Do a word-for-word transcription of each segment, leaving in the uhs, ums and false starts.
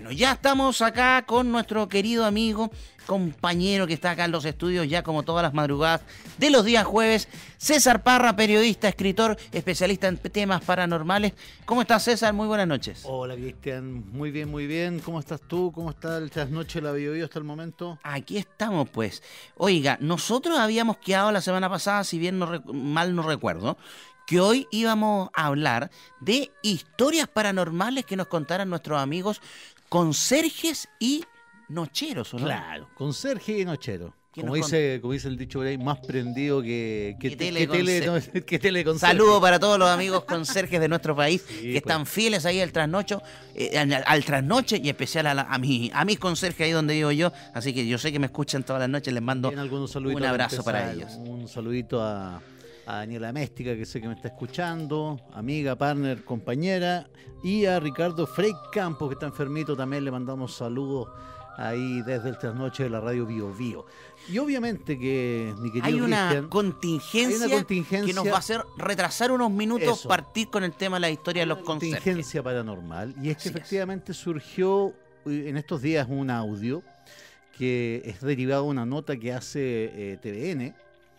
Bueno, ya estamos acá con nuestro querido amigo, compañero que está acá en los estudios ya como todas las madrugadas de los días jueves, César Parra, periodista, escritor, especialista en temas paranormales. ¿Cómo estás, César? Muy buenas noches. Hola, Cristian. Muy bien, muy bien. ¿Cómo estás tú? ¿Cómo está el trasnoche de la Bio Bio hasta el momento? Aquí estamos, pues. Oiga, nosotros habíamos quedado la semana pasada, si bien no rec- mal no recuerdo, que hoy íbamos a hablar de historias paranormales que nos contaran nuestros amigos conserjes y nocheros, ¿o no? Claro, conserje y nochero. ¿Quién Como nos dice, como dice el dicho por ahí, más prendido que, que, Que te- tele que tele, no, conserje. que teleconserje. Saludos para todos los amigos conserjes de nuestro país Sí, que pues. están fieles ahí al trasnocho, eh, al, al trasnoche y en especial a, la- a, mi, a mis conserjes ahí donde vivo yo. Así que yo sé que me escuchan todas las noches, les mando Bien, algunos saluditos un abrazo para para empezar. ellos. Un saludito a, a Daniela Méstica, que sé que me está escuchando, amiga, partner, compañera, y a Ricardo Frey Campos, que está enfermito, también le mandamos saludos ahí desde el trasnoche de la radio Bio Bio. Y obviamente que, mi querido Hay una, Cristian, contingencia hay una contingencia que nos va a hacer retrasar unos minutos, Eso. partir con el tema de la historia de los conserjes. contingencia paranormal, y es que Así es. efectivamente surgió eh, en estos días un audio que es derivado de una nota que hace eh, T V N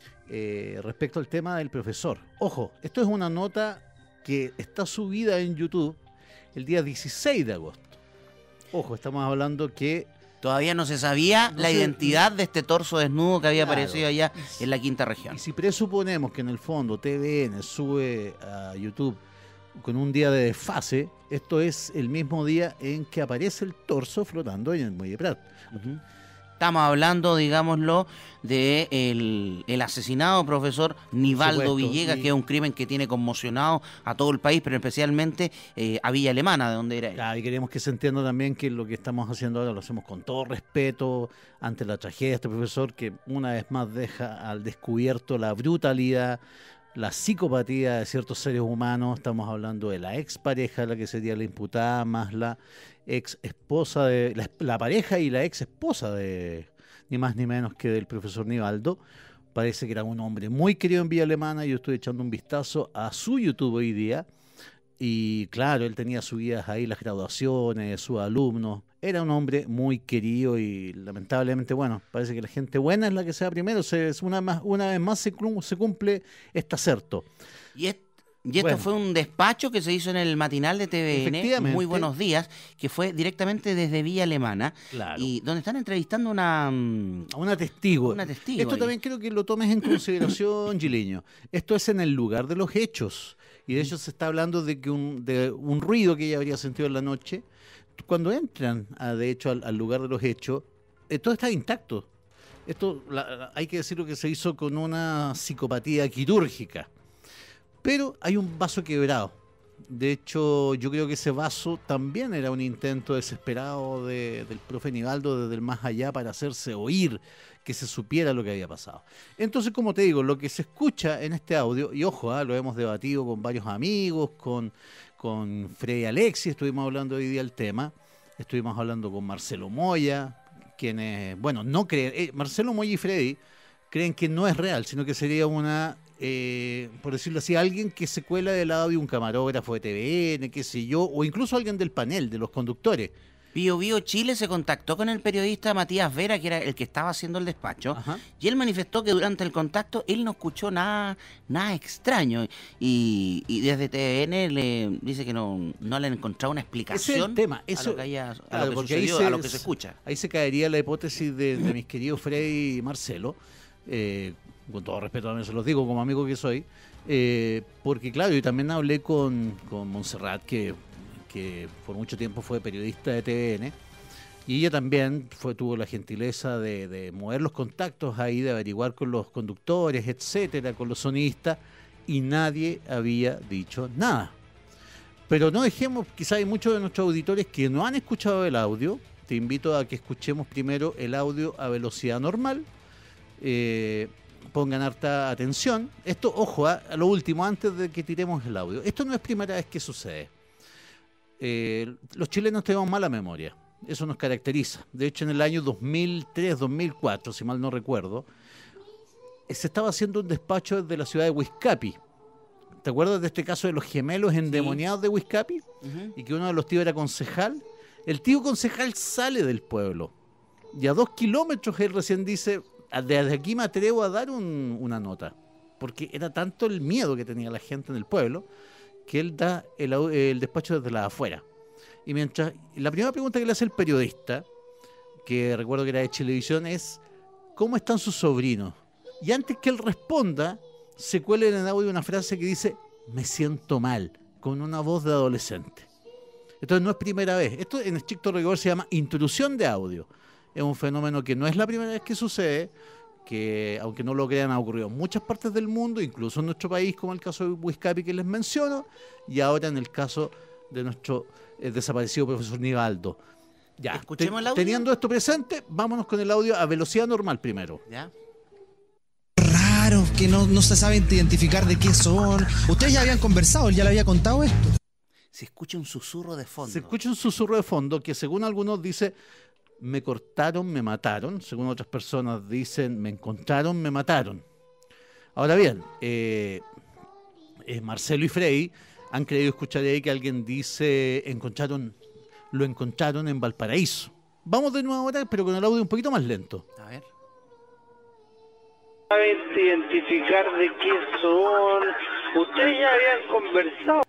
eh, respecto al tema del profesor. Ojo, esto es una nota que está subida en YouTube el día dieciséis de agosto. Ojo, estamos hablando que Todavía no se sabía No la se- identidad de este torso desnudo que había Claro. aparecido allá Y si- en la quinta región. Y si presuponemos que en el fondo T V N sube a YouTube con un día de desfase, esto es el mismo día en que aparece el torso flotando en el Muelle Prat. Ujú. Estamos hablando, digámoslo, de el, el asesinado profesor Nivaldo supuesto, Villegas, y- que es un crimen que tiene conmocionado a todo el país, pero especialmente eh, a Villa Alemana, de donde era él. Claro, y queremos que se entienda también que lo que estamos haciendo ahora lo hacemos con todo respeto ante la tragedia de este profesor, que una vez más deja al descubierto la brutalidad, la psicopatía de ciertos seres humanos. Estamos hablando de la expareja, la que sería la imputada, más la ex esposa de la, la pareja y la ex esposa de ni más ni menos que del profesor Nivaldo. Parece que era un hombre muy querido en Villa Alemana. Yo estoy echando un vistazo a su YouTube hoy día. Y claro, él tenía subidas ahí las graduaciones, sus alumnos. Era un hombre muy querido y lamentablemente, bueno, parece que la gente buena es la que se va primero. Se, es una, más, una vez más se, cum- se cumple este acerto. Y, es- y esto Bueno. fue un despacho que se hizo en el matinal de T V N, Efectivamente. Muy Buenos Días, que fue directamente desde Villa Alemana, Claro. y donde están entrevistando una... mm, A una testigo. Una testigo Esto ahí. también creo que lo tomes en consideración, Gileño. Esto es en el lugar de los hechos. Y de hecho se está hablando de que un, de un ruido que ella habría sentido en la noche. Cuando entran, a, de hecho, al, al lugar de los hechos, eh, todo está intacto. Esto la- la- hay que decirlo que se hizo con una psicopatía quirúrgica. Pero hay un vaso quebrado. De hecho, yo creo que ese vaso también era un intento desesperado de- del profe Nivaldo desde el más allá para hacerse oír, que se supiera lo que había pasado. Entonces, como te digo, lo que se escucha en este audio, y ojo, ah, lo hemos debatido con varios amigos, con, con Freddy Alexis, estuvimos hablando hoy día del tema, estuvimos hablando con Marcelo Moya, quienes, bueno, no creen, eh, Marcelo Moya y Freddy creen que no es real, sino que sería una, eh, por decirlo así, alguien que se cuela del lado de un camarógrafo de T V N, qué sé yo, o incluso alguien del panel, de los conductores. Bio Bio Chile se contactó con el periodista Matías Vera, que era el que estaba haciendo el despacho, Ajá. y él manifestó que durante el contacto él no escuchó nada, nada extraño, y, y desde T V N le dice que no, no le han encontrado una Ese es explicación el tema. a Eso, lo que, haya, a claro, lo que porque ahí sucedió, se- a lo que se escucha. Ahí se caería la hipótesis de, de mis queridos Freddy y Marcelo, eh, con todo respeto también se los digo como amigo que soy, eh, porque claro, yo también hablé con, con Montserrat, que, que por mucho tiempo fue periodista de T V N, y ella también fue, tuvo la gentileza de, de mover los contactos ahí, de averiguar con los conductores, etcétera, con los sonistas, y nadie había dicho nada. Pero no dejemos, quizá hay muchos de nuestros auditores que no han escuchado el audio. Te invito a que escuchemos primero el audio a velocidad normal. Eh, pongan harta atención. Esto, ojo, a, a lo último, antes de que tiremos el audio. Esto no es primera vez que sucede. Eh, los chilenos tenemos mala memoria. Eso nos caracteriza. De hecho, en el año dos mil tres, dos mil cuatro, si mal no recuerdo, eh, se estaba haciendo un despacho desde la ciudad de Huizcapi. ¿Te acuerdas de este caso de los gemelos endemoniados de Huizcapi? Ujú. Y que uno de los tíos era concejal. El tío concejal sale del pueblo y a dos kilómetros él recién dice, desde aquí me atrevo a dar un, una nota, porque era tanto el miedo que tenía la gente en el pueblo que él da el, el despacho desde la afuera. Y mientras, la primera pregunta que le hace el periodista, que recuerdo que era de Chilevisión, es ¿cómo están sus sobrinos? Y antes que él responda, se cuela en el audio una frase que dice, me siento mal, con una voz de adolescente. Entonces no es primera vez. Esto en estricto rigor se llama intrusión de audio. Es un fenómeno que no es la primera vez que sucede, que aunque no lo crean ha ocurrido en muchas partes del mundo, incluso en nuestro país, como el caso de Huizcapi que les menciono, y ahora en el caso de nuestro eh, desaparecido profesor Nivaldo. Ya, ¿Escuchemos te, el audio? Teniendo esto presente, vámonos con el audio a velocidad normal primero. ¿Ya? Raros, que no, no se saben identificar de qué son. Ustedes ya habían conversado, él ya le había contado esto. Se escucha un susurro de fondo. Se escucha un susurro de fondo que según algunos dice, me cortaron, me mataron. Según otras personas dicen, me encontraron, me mataron. Ahora bien, eh, eh, Marcelo y Frei han creído escuchar ahí que alguien dice, encontraron, lo encontraron en Valparaíso. Vamos de nuevo ahora, pero con el audio un poquito más lento. A ver. Saben identificar de qué son. Ustedes ya habían conversado.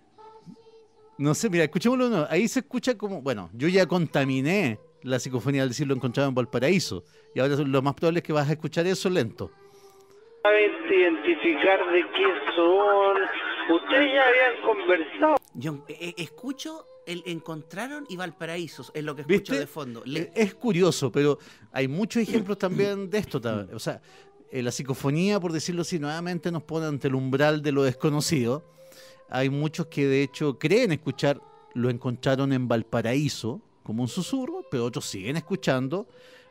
No sé, mira, escuchémoslo de nuevo. Ahí se escucha como, bueno, yo ya contaminé la psicofonía al decir lo encontrado en Valparaíso. Y ahora lo más probable es que vas a escuchar eso lento. Saben identificar de qué son. Ustedes ya habían conversado. Yo eh, escucho el encontraron y Valparaíso, es lo que escucho ¿Viste? de fondo. Le... Eh, Es curioso, pero hay muchos ejemplos también de esto. O sea, eh, la psicofonía, por decirlo así, nuevamente nos pone ante el umbral de lo desconocido. Hay muchos que de hecho creen escuchar lo encontraron en Valparaíso como un susurro, pero otros siguen escuchando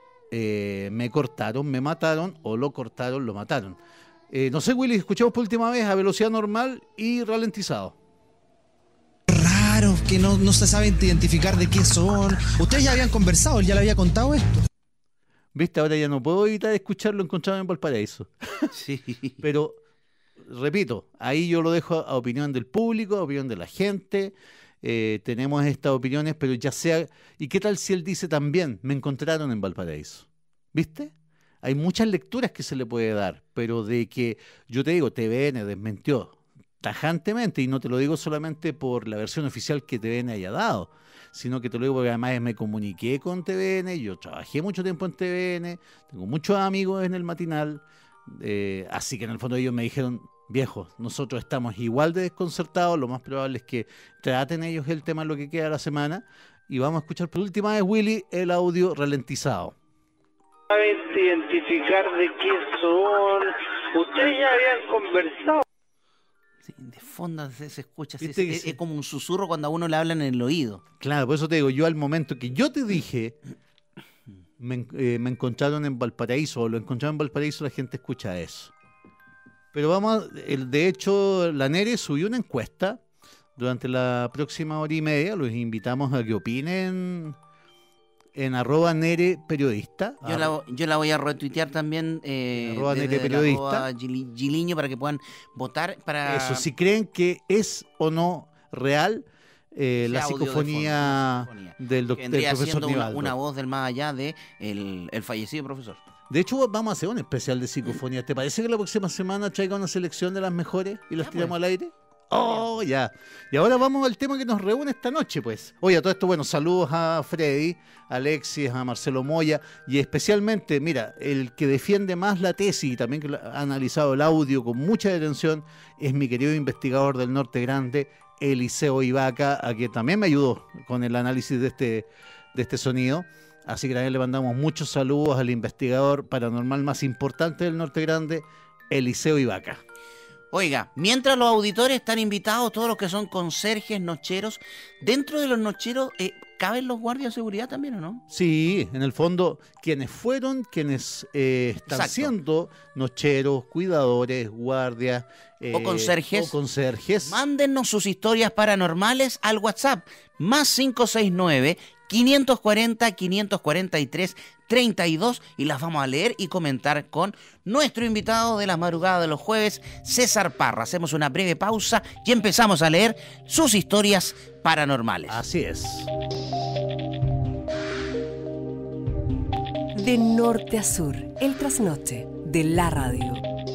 eh, me cortaron, me mataron o lo cortaron, lo mataron. Eh, no sé, Willy, escuchamos por última vez a velocidad normal y ralentizado. Raros, que no, no se saben identificar de qué son. Ustedes ya habían conversado, él ya le había contado esto. Viste, ahora ya no puedo evitar escuchar lo encontrado en Valparaíso. Sí. Pero, repito, ahí yo lo dejo a opinión del público, a opinión de la gente. Eh, tenemos estas opiniones, pero ya sea... ¿Y qué tal si él dice también, me encontraron en Valparaíso? ¿Viste? Hay muchas lecturas que se le puede dar, pero de que, yo te digo, T V N desmintió tajantemente, y no te lo digo solamente por la versión oficial que T V N haya dado, sino que te lo digo porque además me comuniqué con T V N, yo trabajé mucho tiempo en T V N, tengo muchos amigos en el matinal, eh, así que en el fondo ellos me dijeron, viejo, nosotros estamos igual de desconcertados, lo más probable es que traten ellos el tema en lo que queda de la semana, y vamos a escuchar por última vez, Willy, el audio ralentizado. Saben identificar de qué son. Ustedes ya habían conversado. Sí, de fondo se, se escucha así, ¿Viste que es, sí? es como un susurro cuando a uno le hablan en el oído. Claro, por eso te digo, yo al momento que yo te dije, me, eh, me encontraron en Valparaíso, o lo encontraron en Valparaíso, la gente escucha eso. Pero vamos, a, el, de hecho, la Nere subió una encuesta durante la próxima hora y media, los invitamos a que opinen en arroba Nere Periodista. Yo la, yo la voy a retuitear también eh, Arroba desde Nere el Periodista. arroba Gili- Giliño para que puedan votar para... Eso, si creen que es o no real eh, ese la audio de psicofonía, fondo, esa psicofonía, del, doc- que del vendría profesor siendo una, Nivaldo. una voz del más allá de el, el fallecido profesor. De hecho, vamos a hacer un especial de psicofonía. ¿Te parece que la próxima semana traiga una selección de las mejores y las Ya, tiramos pues. al aire? Oh, ya. Y ahora vamos al tema que nos reúne esta noche, pues. Oye, a todo esto, bueno, saludos a Freddy, a Alexis, a Marcelo Moya, y especialmente, mira, el que defiende más la tesis y también que ha analizado el audio con mucha detención es mi querido investigador del Norte Grande, Eliseo Ibaca, a quien también me ayudó con el análisis de este, de este sonido. Así que también le mandamos muchos saludos al investigador paranormal más importante del Norte Grande, Eliseo Ibaca. Oiga, mientras los auditores están invitados, todos los que son conserjes, nocheros, dentro de los nocheros, eh, ¿caben los guardias de seguridad también o no? Sí, en el fondo, quienes fueron, quienes eh, están Exacto. siendo nocheros, cuidadores, guardias eh, O conserjes. o conserjes. Mándennos sus historias paranormales al WhatsApp, más cinco seis nueve, quinientos cuarenta, quinientos cuarenta y tres, treinta y dos, y las vamos a leer y comentar con nuestro invitado de la madrugada de los jueves, César Parra. Hacemos una breve pausa y empezamos a leer sus historias paranormales. Así es. De norte a sur, el trasnoche de la radio.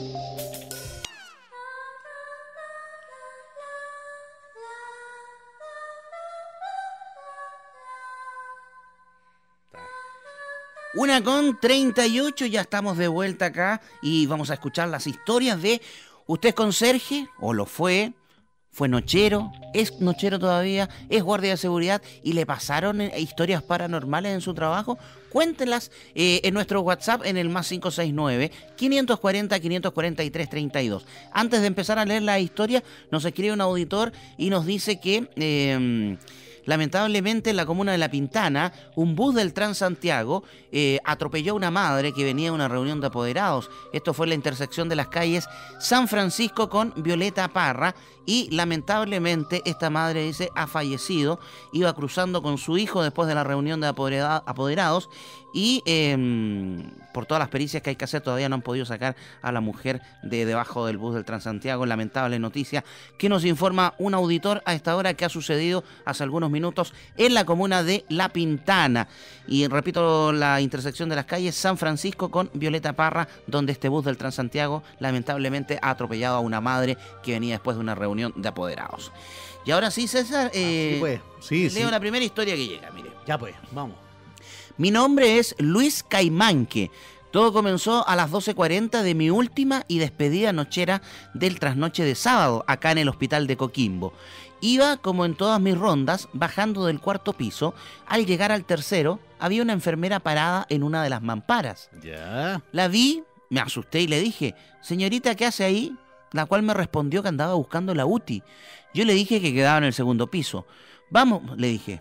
Una con treinta y ocho, ya estamos de vuelta acá y vamos a escuchar las historias de usted es conserje, o lo fue, fue nochero, es nochero todavía, es guardia de seguridad y le pasaron eh, historias paranormales en su trabajo. Cuéntenlas eh, en nuestro WhatsApp en el más cinco seis nueve, quinientos cuarenta, quinientos cuarenta y tres, treinta y dos. Antes de empezar a leer la historia, nos escribe un auditor y nos dice que... Eh, Lamentablemente en la comuna de La Pintana, un bus del Transantiago eh, atropelló a una madre que venía a una reunión de apoderados. Esto fue en la intersección de las calles San Francisco con Violeta Parra y lamentablemente esta madre, dice, ha fallecido. Iba cruzando con su hijo después de la reunión de apodera- apoderados y eh, por todas las pericias que hay que hacer todavía no han podido sacar a la mujer de debajo del bus del Transantiago. Lamentable noticia que nos informa un auditor a esta hora que ha sucedido hace algunos minutos en la comuna de La Pintana. Y repito, la intersección de las calles San Francisco con Violeta Parra, donde este bus del Transantiago lamentablemente ha atropellado a una madre que venía después de una reunión de apoderados. Y ahora sí, César, eh, sí, pues. sí, leo sí. la primera historia que llega, mire. Ya pues, vamos. Mi nombre es Luis Caimanque. Todo comenzó a las doce cuarenta de mi última y despedida nochera del trasnoche de sábado, acá en el hospital de Coquimbo. Iba, como en todas mis rondas, bajando del cuarto piso. Al llegar al tercero, había una enfermera parada en una de las mamparas. Ya. La vi, me asusté y le dije, señorita, ¿qué hace ahí? La cual me respondió que andaba buscando la U T I. Yo le dije que quedaba en el segundo piso. Vamos, le dije,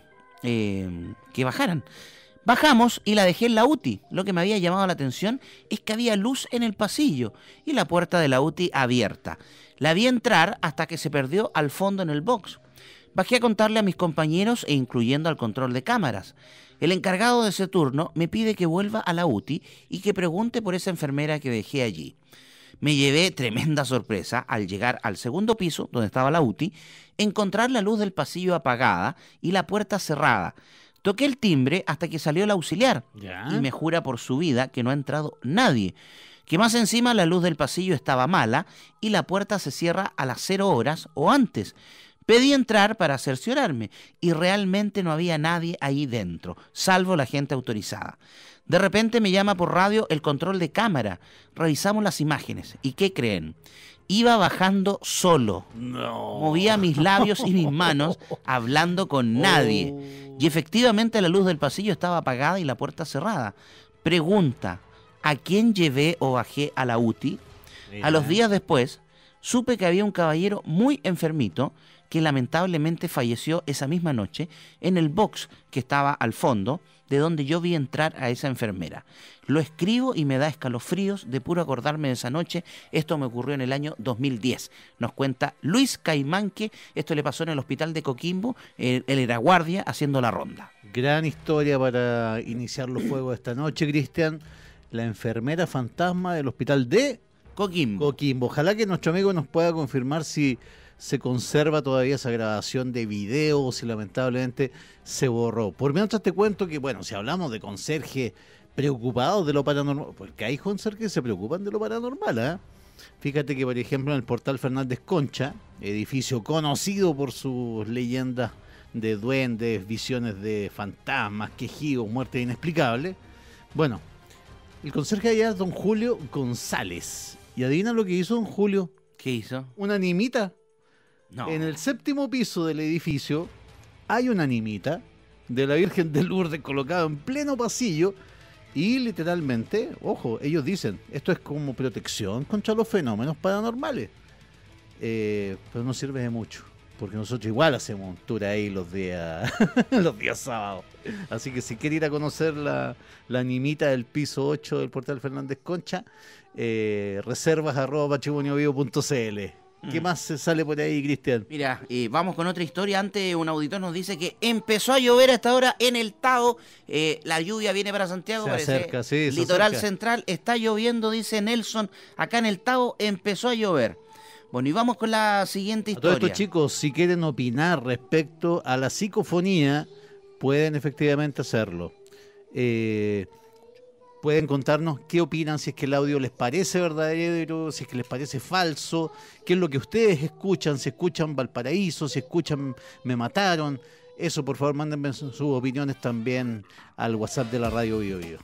eh, que bajaran. Bajamos y la dejé en la U T I. Lo que me había llamado la atención es que había luz en el pasillo y la puerta de la U T I abierta. La vi entrar hasta que se perdió al fondo en el box. Bajé a contarle a mis compañeros e incluyendo al control de cámaras. El encargado de ese turno me pide que vuelva a la U T I y que pregunte por esa enfermera que dejé allí. Me llevé tremenda sorpresa al llegar al segundo piso, donde estaba la U T I, encontrar la luz del pasillo apagada y la puerta cerrada. Toqué el timbre hasta que salió el auxiliar Ya. y me jura por su vida que no ha entrado nadie. Que más encima la luz del pasillo estaba mala y la puerta se cierra a las cero horas o antes. Pedí entrar para cerciorarme y realmente no había nadie ahí dentro, salvo la gente autorizada. De repente me llama por radio el control de cámara. Revisamos las imágenes. ¿Y qué creen? Iba bajando solo. No. Movía mis labios y mis manos hablando con nadie. Y efectivamente la luz del pasillo estaba apagada y la puerta cerrada. Pregunta, ¿a quién llevé o bajé a la U T I? Mira. A los días después, supe que había un caballero muy enfermito que lamentablemente falleció esa misma noche en el box que estaba al fondo, de donde yo vi entrar a esa enfermera. Lo escribo y me da escalofríos de puro acordarme de esa noche. Esto me ocurrió en el año dos mil diez. Nos cuenta Luis Caimanque. Esto le pasó en el hospital de Coquimbo. Él, él era guardia haciendo la ronda. Gran historia para iniciar los fuegos esta noche, Cristian. La enfermera fantasma del hospital de Coquimbo. Coquimbo. Ojalá que nuestro amigo nos pueda confirmar si se conserva todavía esa grabación de video o si lamentablemente se borró. Por mientras te cuento que, bueno, si hablamos de conserje preocupados de lo paranormal, porque hay conserjes que se preocupan de lo paranormal, ¿eh? Fíjate que, por ejemplo, en el Portal Fernández Concha, edificio conocido por sus leyendas de duendes, visiones de fantasmas, quejidos, muertes inexplicables, bueno, el conserje allá es don Julio González. ¿Y adivina lo que hizo don Julio? ¿Qué hizo? Una animita. No. En el séptimo piso del edificio hay una animita de la Virgen de Lourdes colocada en pleno pasillo y literalmente, ojo, ellos dicen, esto es como protección contra los fenómenos paranormales. Eh, pero no sirve de mucho, porque nosotros igual hacemos un tour ahí los días los días sábados. Así que si quiere ir a conocer la, la animita del piso ocho del Portal Fernández Concha, eh, reservas arroba patrimoniovivo punto cl. ¿Qué más se sale por ahí, Cristian? Mira, eh, vamos con otra historia. Antes un auditor nos dice que empezó a llover a esta hora en el Tao. Eh, la lluvia viene para Santiago. Se parece. acerca, sí, se Litoral acerca. Central está lloviendo, dice Nelson. Acá en el Tao empezó a llover. Bueno, y vamos con la siguiente A todos historia. estos chicos, si quieren opinar respecto a la psicofonía, pueden efectivamente hacerlo. Eh, pueden contarnos qué opinan, si es que el audio les parece verdadero, si es que les parece falso, qué es lo que ustedes escuchan, si escuchan Valparaíso, si escuchan Me Mataron. Eso, por favor, mándenme sus opiniones también al WhatsApp de la Radio Bio Bio.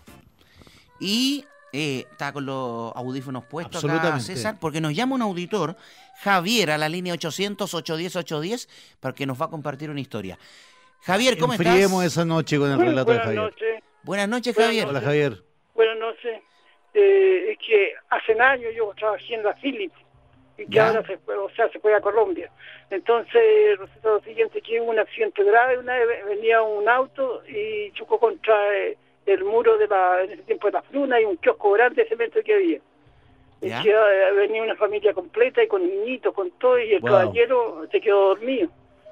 Y eh, está con los audífonos puestos acá, Absolutamente. César, porque nos llama un auditor, Javier, a la línea ochocientos, ochocientos diez, ochocientos diez, para que nos va a compartir una historia. Javier, ¿cómo Enfriemos estás? esa noche con el Muy relato de buenas Javier. noches. Buenas noches, Buenas Javier. noches. Hola, Javier. Buenas noches. Eh, es que hace años yo trabajé en la Philips y que Ya. ahora se fue, o sea, se fue a Colombia. Entonces, resulta lo siguiente, que hubo un accidente grave. Una vez venía un auto y chocó contra eh, el muro de la, en ese tiempo de la Fruna y un kiosco grande de cemento que había. Y Ya. que, eh, venía una familia completa y con niñitos, con todo, y el Wow. caballero se quedó dormido.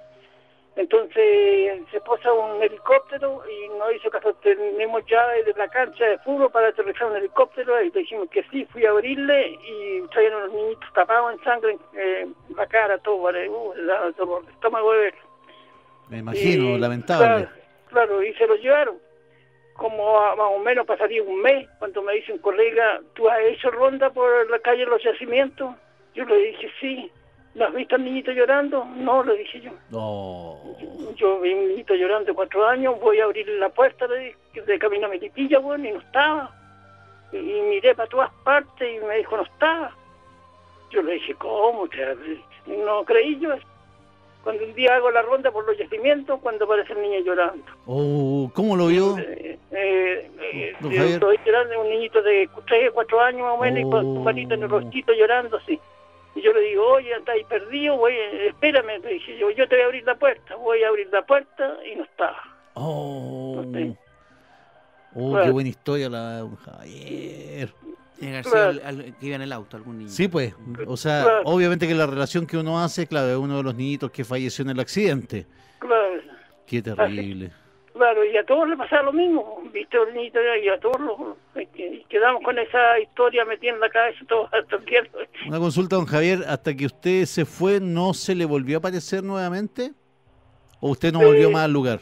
Entonces se posa un helicóptero y nos hizo caso. Tenemos llaves de la cancha de fútbol para aterrizar un helicóptero y le dijimos que sí. Fui a abrirle y traían unos niñitos tapados en sangre, eh, la cara, todo, vale, uh, la, dolor de estómago de ver. Me imagino, Y, lamentable. Claro, claro, y se lo llevaron. Como a- más o menos pasaría un mes cuando me dice un colega, ¿tú has hecho ronda por la calle de los yacimientos? Yo le dije, sí. ¿No has visto al niñito llorando? No, le dije yo. No. Yo vi un niñito llorando de cuatro años, voy a abrirle la puerta de, de camino a Melipilla, bueno, y no estaba. Y, y miré para todas partes y me dijo, no estaba. Yo le dije, ¿cómo? O sea, no creí yo eso. Cuando un día hago la ronda por los yacimientos, cuando aparece el niño llorando. Oh, ¿cómo lo vio? Eh, eh, eh, Don eh, Javier. estoy llorando, un niñito de tres, cuatro años más o menos, y con Oh. su manito en el rostito llorando así. Y yo le digo, oye, anda ahí perdido, voy, espérame, le dije yo, yo te voy a abrir la puerta. Voy a abrir la puerta y no estaba. Oh. Sí. Oh, Claro. qué buena historia la de don Javier. Tiene que haber sido Claro. al- al- que iba en el auto, algún niño. Sí, pues, o sea, Claro. obviamente que la relación que uno hace, claro, es uno de los niñitos que falleció en el accidente. Claro, Qué terrible. claro, y a todos les pasaba lo mismo, viste, el niñito, y a todos los, y quedamos con esa historia metida en la cabeza todos hasta el tiempo. Una consulta, don Javier, hasta que usted se fue, ¿no se le volvió a aparecer nuevamente? ¿O usted no volvió Eh, más al lugar?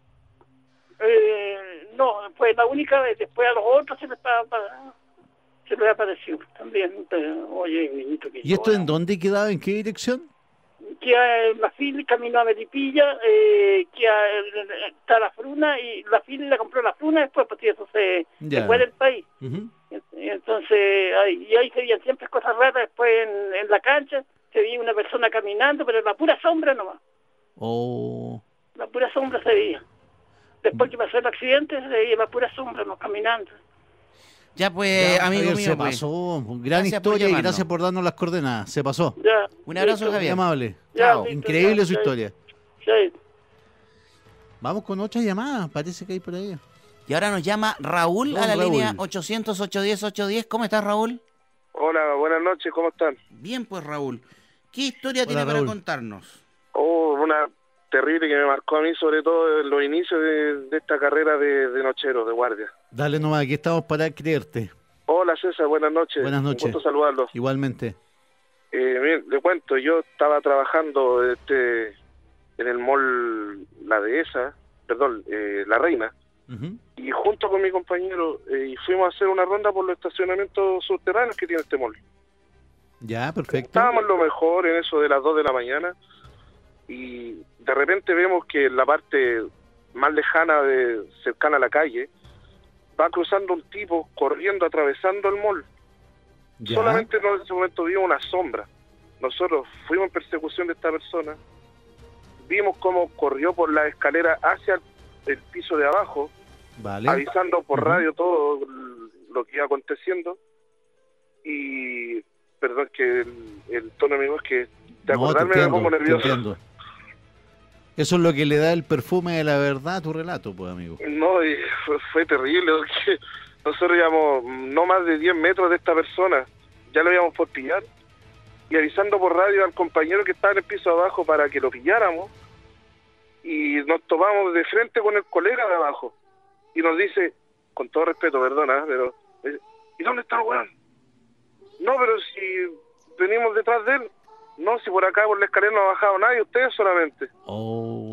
Eh, no, fue la única vez, después a los otros se les, pa- pa- se les apareció también. Pero, oye, niñito que ¿Y esto llora. en dónde quedaba? ¿En qué dirección? Que a la fila camino a Melipilla, eh, que a- está la Fruna, y la fila la compró la Fruna después, porque eso se, Ya. se fue del país. Ujú. Y entonces, ahí, y ahí se veían siempre cosas raras. Después en, en la cancha se veía una persona caminando, pero la pura sombra nomás, Oh, la pura sombra se veía. Después que pasó el accidente se veía la pura sombra, no caminando. Ya pues, ya, amigo Javier, mío, se pues. pasó. Gran Gracias por historia y llamarnos. gracias por darnos las coordenadas. Se pasó. Ya, Un abrazo, listo. Muy Javier. amable. Ya, Chao. listo, Increíble ya, su ya, historia. ya. Vamos con otra llamada, parece que hay por ahí. Y ahora nos llama Raúl Don a la Raúl. línea ochocientos, ochocientos diez, ochocientos diez. ¿Cómo estás, Raúl? Hola, buenas noches, ¿cómo están? Bien, pues, Raúl. ¿Qué historia Hola, tiene para Raúl. contarnos? Oh, una terrible que me marcó a mí, sobre todo en los inicios de, de esta carrera de, de nochero, de guardia. Dale nomás, aquí estamos para creerte. Hola César, buenas noches. Buenas noches. Un gusto saludarlos. Igualmente. Eh, miren, le cuento, yo estaba trabajando este, en el mall La Dehesa, perdón, eh, La Reina, Ujú. y junto con mi compañero eh, y fuimos a hacer una ronda por los estacionamientos subterráneos que tiene este mall. Ya, perfecto. Estábamos lo mejor en eso de las dos de la mañana y de repente vemos que en la parte más lejana, de cercana a la calle, va cruzando un tipo corriendo, atravesando el mall. Ya. Solamente en ese momento vimos una sombra. Nosotros fuimos en persecución de esta persona, vimos cómo corrió por la escalera hacia el, el piso de abajo, Vale. avisando por Ujú. radio todo lo que iba aconteciendo. Y perdón que el, el tono mío es que de No, te acordarme me entiendo, pongo te nervioso. entiendo. Eso es lo que le da el perfume de la verdad a tu relato, pues, amigo. No, y fue, fue terrible porque nosotros íbamos no más de diez metros de esta persona, ya lo íbamos por pillar, y avisando por radio al compañero que estaba en el piso abajo para que lo pilláramos, y nos topamos de frente con el colega de abajo, y nos dice, con todo respeto, perdona, pero, eh, ¿y dónde está el weón? No, pero si venimos detrás de él, no, si por acá por la escalera no ha bajado nadie, ustedes solamente.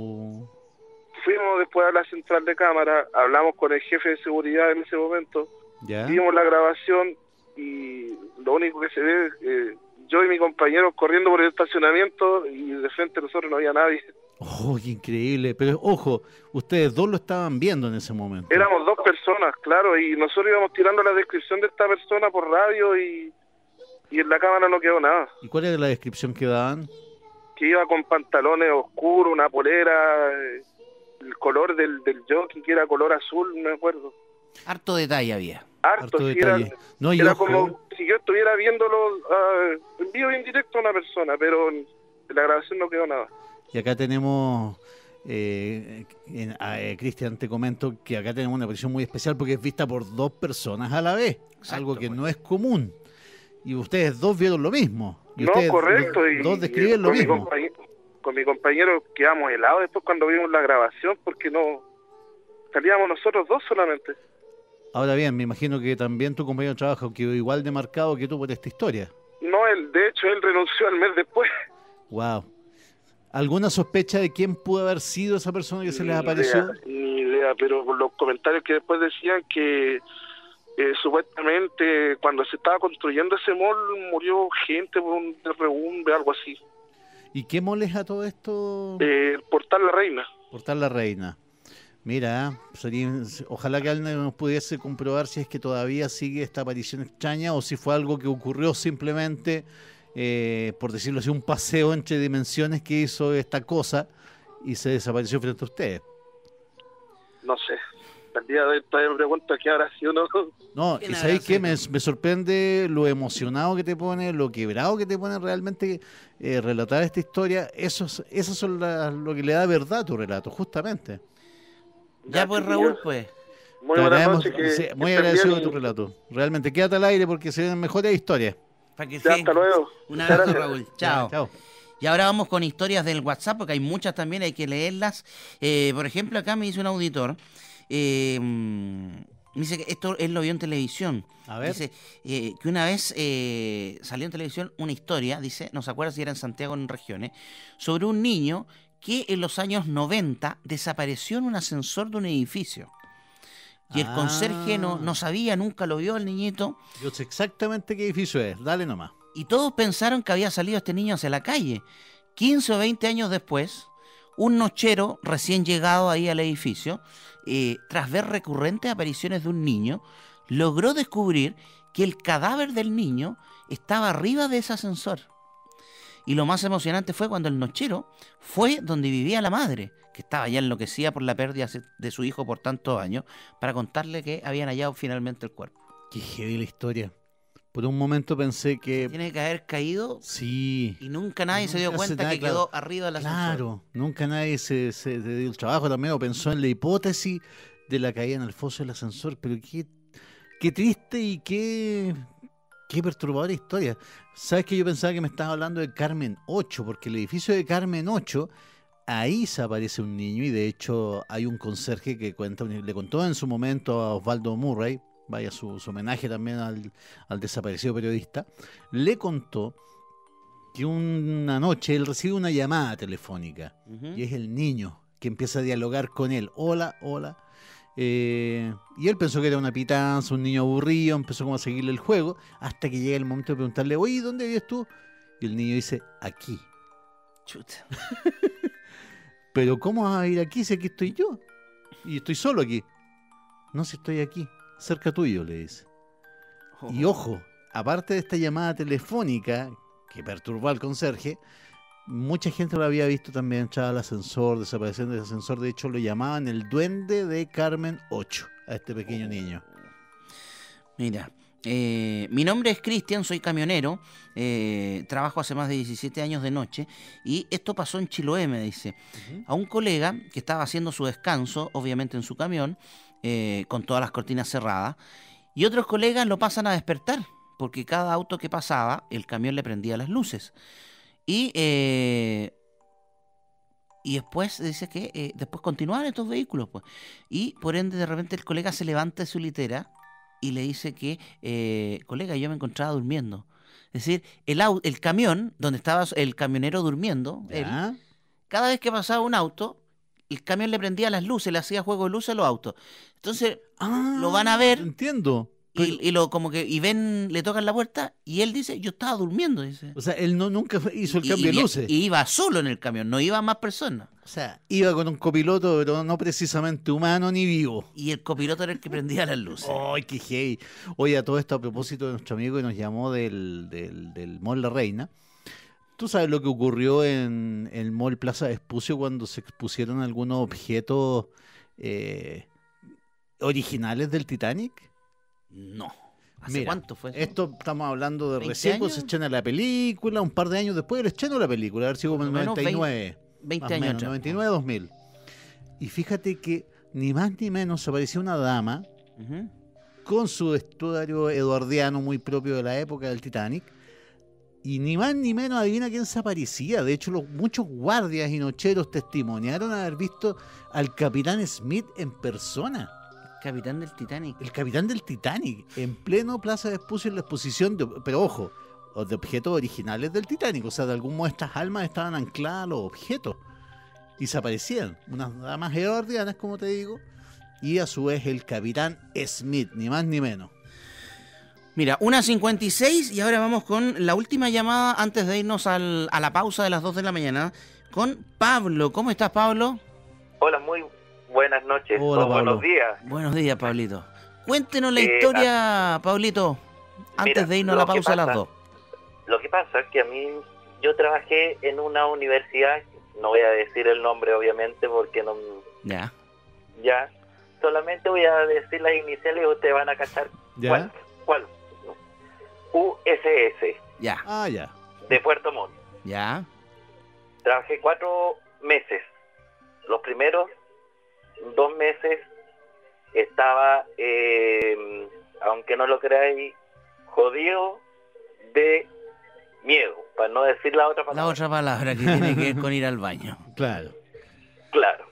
Oh. Fuimos después a la central de cámara, hablamos con el jefe de seguridad en ese momento, ¿Ya? Vimos la grabación y lo único que se ve es eh, yo y mi compañero corriendo por el estacionamiento y de frente a nosotros no había nadie. Oh, qué increíble. Pero ojo, ustedes dos lo estaban viendo en ese momento. Éramos dos personas, claro, y nosotros íbamos tirando la descripción de esta persona por radio y, y en la cámara no quedó nada. ¿Y cuál era la descripción que daban? Que iba con pantalones oscuros, una polera, eh, el color del, del jockey que era color azul, no me acuerdo. Harto detalle había. Harto, Harto sí, era, detalle. No, y era ojo, como si yo estuviera viéndolo uh, en vivo y en directo a una persona, pero en, en la grabación no quedó nada. y acá tenemos, eh, en- a- eh, Cristian, te comento que acá tenemos una aparición muy especial porque es vista por dos personas a la vez, Exacto, algo que pues. no es común. Y ustedes dos vieron lo mismo. Y No, ustedes correcto. los Y, dos y describen lo con mi mismo. compañe- con mi compañero quedamos helados después cuando vimos la grabación porque no salíamos nosotros dos solamente. Ahora bien, me imagino que también tu compañero de trabajo quedó igual de marcado que tú por esta historia. No, él, de hecho él renunció al mes después. Wow. ¿Alguna sospecha de quién pudo haber sido esa persona que se les Ni apareció? idea, ni idea, pero por los comentarios que después decían que eh, supuestamente cuando se estaba construyendo ese mall murió gente por un derrumbe, algo así. ¿Y qué moleja todo esto? Eh, el Portal La Reina. Portal La Reina. Mira, sería- ojalá que alguien nos pudiese comprobar si es que todavía sigue esta aparición extraña o si fue algo que ocurrió simplemente, eh, por decirlo así, un paseo entre dimensiones que hizo esta cosa y se desapareció frente a ustedes. No sé. Al día de hoy todavía me pregunto qué habrá sido, ¿no? No, ¿Quién y habrá ¿sabéis qué? sido? Me, me sorprende lo emocionado que te pone, lo quebrado que te pone realmente eh, relatar esta historia. Eso es, eso son la- lo que le da verdad a tu relato, justamente. Ya pues, chiquillos, Raúl, pues. Muy Te buenas agradecemos- noches. Que, sí, que muy estén agradecido de bien tu relato. Realmente, quédate al aire porque se ven mejores historias. Para que y- se- Ya, hasta luego. Un Muchas abrazo, gracias. Raúl. Chao. Chao. Y ahora vamos con historias del WhatsApp, porque hay muchas también, hay que leerlas. Eh, por ejemplo, acá me dice un auditor, eh, mm, me dice que esto él lo vio en televisión. A ver. Dice eh, que una vez eh, salió en televisión una historia, dice, no se acuerda si era en Santiago o en regiones, sobre un niño que en los años noventa desapareció en un ascensor de un edificio. Y el Ah. conserje no, no sabía, nunca lo vio al niñito. Yo sé exactamente qué edificio es. Dale nomás. Y todos pensaron que había salido este niño hacia la calle. quince o veinte años después, un nochero recién llegado ahí al edificio, eh, tras ver recurrentes apariciones de un niño, logró descubrir que el cadáver del niño estaba arriba de ese ascensor. Y lo más emocionante fue cuando el nochero fue donde vivía la madre, que estaba ya enloquecida por la pérdida de su hijo por tantos años, para contarle que habían hallado finalmente el cuerpo. Qué heavy la historia. Por un momento pensé que... Tiene que haber caído Sí. y nunca nadie se dio Nunca se cuenta da, que claro. quedó arriba del ascensor. Claro, nunca nadie se, se, se dio el trabajo también o pensó en la hipótesis de la caída en el foso del ascensor, pero qué, qué triste y qué, qué perturbadora historia. ¿Sabes que yo pensaba que me estabas hablando de Carmen ocho? Porque el edificio de Carmen ocho, ahí se aparece un niño y de hecho hay un conserje que cuenta, le contó en su momento a Osvaldo Murray, vaya su, su homenaje también al, al desaparecido periodista, le contó que una noche él recibe una llamada telefónica Ujú. y es el niño que empieza a dialogar con él. Hola, hola. Eh, y él pensó que era una pitanza, un niño aburrido, empezó como a seguirle el juego, hasta que llega el momento de preguntarle, oye, ¿dónde vives tú? Y el niño dice, aquí. Chuta. Pero ¿cómo vas a ir aquí si aquí estoy yo? Y estoy solo aquí. No, si estoy aquí, cerca tuyo, le dice. Y ojo, aparte de esta llamada telefónica que perturbó al conserje, mucha gente lo había visto también entrar al ascensor, desapareciendo del ascensor. De hecho, lo llamaban el duende de Carmen ocho a este pequeño niño. Mira, eh, mi nombre es Cristian, soy camionero, eh, trabajo hace más de diecisiete años de noche y esto pasó en Chiloé, me dice. A un colega que estaba haciendo su descanso, obviamente en su camión, eh, con todas las cortinas cerradas, y otros colegas lo pasan a despertar, porque cada auto que pasaba, el camión le prendía las luces. Y, eh, y después dice que eh, después continuaban estos vehículos, pues. Y por ende, de repente el colega se levanta de su litera y le dice que, eh, colega, yo me encontraba durmiendo. Es decir, el, au- el camión, donde estaba el camionero durmiendo, él, ¿Ya? cada vez que pasaba un auto, el camión le prendía las luces, le hacía juego de luces a los autos. Entonces, Ah, lo van a ver. Entiendo. y, y lo como que y ven, le tocan la puerta y él dice, yo estaba durmiendo, dice. O sea, él no nunca fue- hizo el Y, cambio y de via- luces. y iba solo en el camión, no iba más personas. O sea, iba con un copiloto, pero no precisamente humano ni vivo. Y el copiloto era el que prendía las luces. ¡Ay, qué heavy! Oye, a todo esto a propósito de nuestro amigo que nos llamó del, del, del Mall La Reina. ¿Tú sabes lo que ocurrió en el Mall Plaza Vespucio cuando se expusieron algunos objetos eh, originales del Titanic? No. ¿Hace Mira, cuánto fue eso? Esto estamos hablando de ¿veinte recién cuando años? se estrena la película, un par de años después del estreno de la película, a ver si como en el Por lo menos noventa y nueve. veinte más o años menos, atrás. noventa y nueve dos mil. Y fíjate que ni más ni menos apareció una dama Ujú. con su vestuario eduardiano muy propio de la época del Titanic. Y ni más ni menos adivina quién se aparecía. De hecho, los, muchos guardias y nocheros testimoniaron haber visto al capitán Smith en persona. Capitán del Titanic. El capitán del Titanic, en pleno Plaza de Vespucio en la exposición, de, pero ojo, o de objetos originales del Titanic. O sea, de algún modo estas almas estaban ancladas a los objetos. Y se aparecían. Unas damas eduardianas, como te digo. Y a su vez el capitán Smith, ni más ni menos. Mira, una cincuenta y seis y ahora vamos con la última llamada antes de irnos al- a la pausa de las dos de la mañana con Pablo. ¿Cómo estás, Pablo? Hola, muy buenas noches Hola, o buenos Pablo. días. Buenos días, Pablito. Cuéntenos la Eh, historia, Pablito, antes mira, de irnos a lo la que pausa de las pasa- dos. Lo que pasa es que a mí, yo trabajé en una universidad, no voy a decir el nombre obviamente porque no, Ya. ya, solamente voy a decir las iniciales y ustedes van a cachar ¿Ya? cuál. ¿Cuál? U S S, Ya. Ah, ya. de Puerto Montt. Ya. Trabajé cuatro meses. Los primeros dos meses estaba, eh, aunque no lo creáis, jodido de miedo, para no decir la otra La palabra. otra palabra que tiene que ver con ir al baño. Claro. Claro.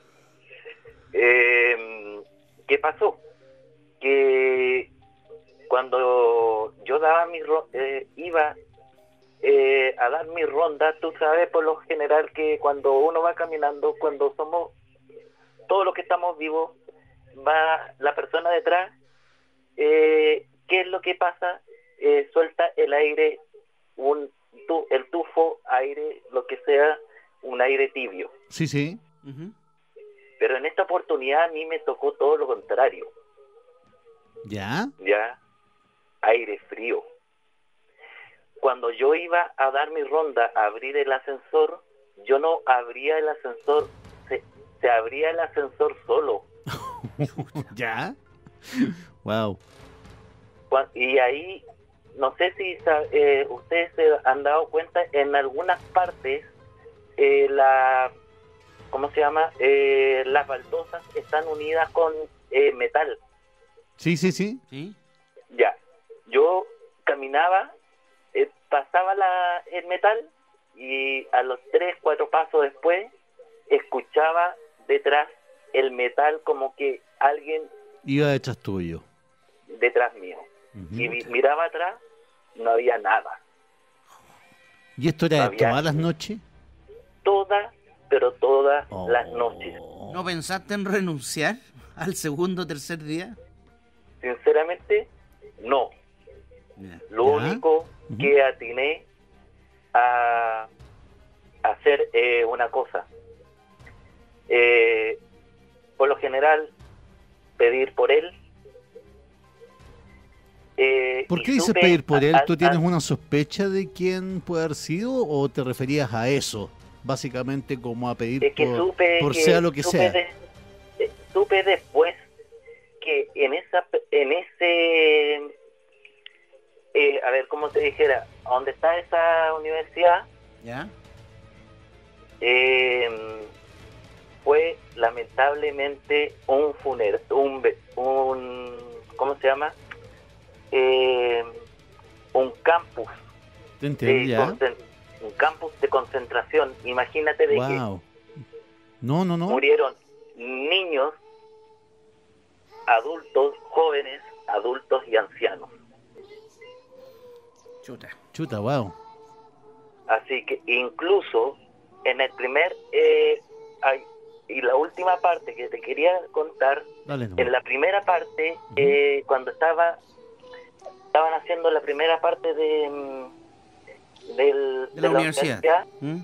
Eh, ¿Qué pasó? Que cuando yo daba mi ro- eh, iba eh, a dar mi ronda, tú sabes por lo general que cuando uno va caminando, cuando somos todos los que estamos vivos, va la persona detrás, eh, ¿qué es lo que pasa? Eh, suelta el aire, un tu, el tufo, aire, lo que sea, un aire tibio. Sí, sí. Ujú. Pero en esta oportunidad a mí me tocó todo lo contrario, ¿Ya? ya, aire frío. Cuando yo iba a dar mi ronda, a abrir el ascensor, yo no abría el ascensor, se, se abría el ascensor solo. ¿Ya? Wow. Cua- Y ahí, no sé si sa- eh, ustedes se han dado cuenta, en algunas partes, eh, la, ¿cómo se llama? Eh, las baldosas están unidas con eh, metal. Sí, sí, sí. ¿Sí? Ya, yo caminaba, eh, pasaba la, el metal y a los tres, cuatro pasos después escuchaba detrás el metal como que alguien Iba detrás tuyo. detrás mío. Ujú. Y mi- miraba atrás, no había nada. ¿Y esto era de Había- todas las noches? Todas, pero todas Oh. las noches. ¿No pensaste en renunciar al segundo o tercer día? Sinceramente, no. Ya. Lo Ya. único Ujú. que atiné a hacer eh, una cosa. Eh, por lo general, pedir por él. Eh, ¿Por y qué dices supe pedir por él? al- ¿Tú tienes al- una sospecha de quién puede haber sido o te referías a eso? Básicamente como a pedir Es que por, supe por que- sea lo que supe sea. de- eh, supe después que en esa en ese eh, a ver cómo te dijera, donde está esa universidad, ¿Ya? eh, fue lamentablemente un funeral, un, ve- un ¿cómo se llama? Eh, un campus ¿Te de entiendes ya? concen- un campus de concentración. Imagínate de que Wow. No, no, no. murieron niños, adultos, jóvenes, adultos y ancianos. Chuta. Chuta, wow. Así que incluso en el primer eh, ay, y la última parte que te quería contar, Dale, no. en la primera parte, eh, cuando estaba estaban haciendo la primera parte de, mm, del, De la universidad. ¿Mm?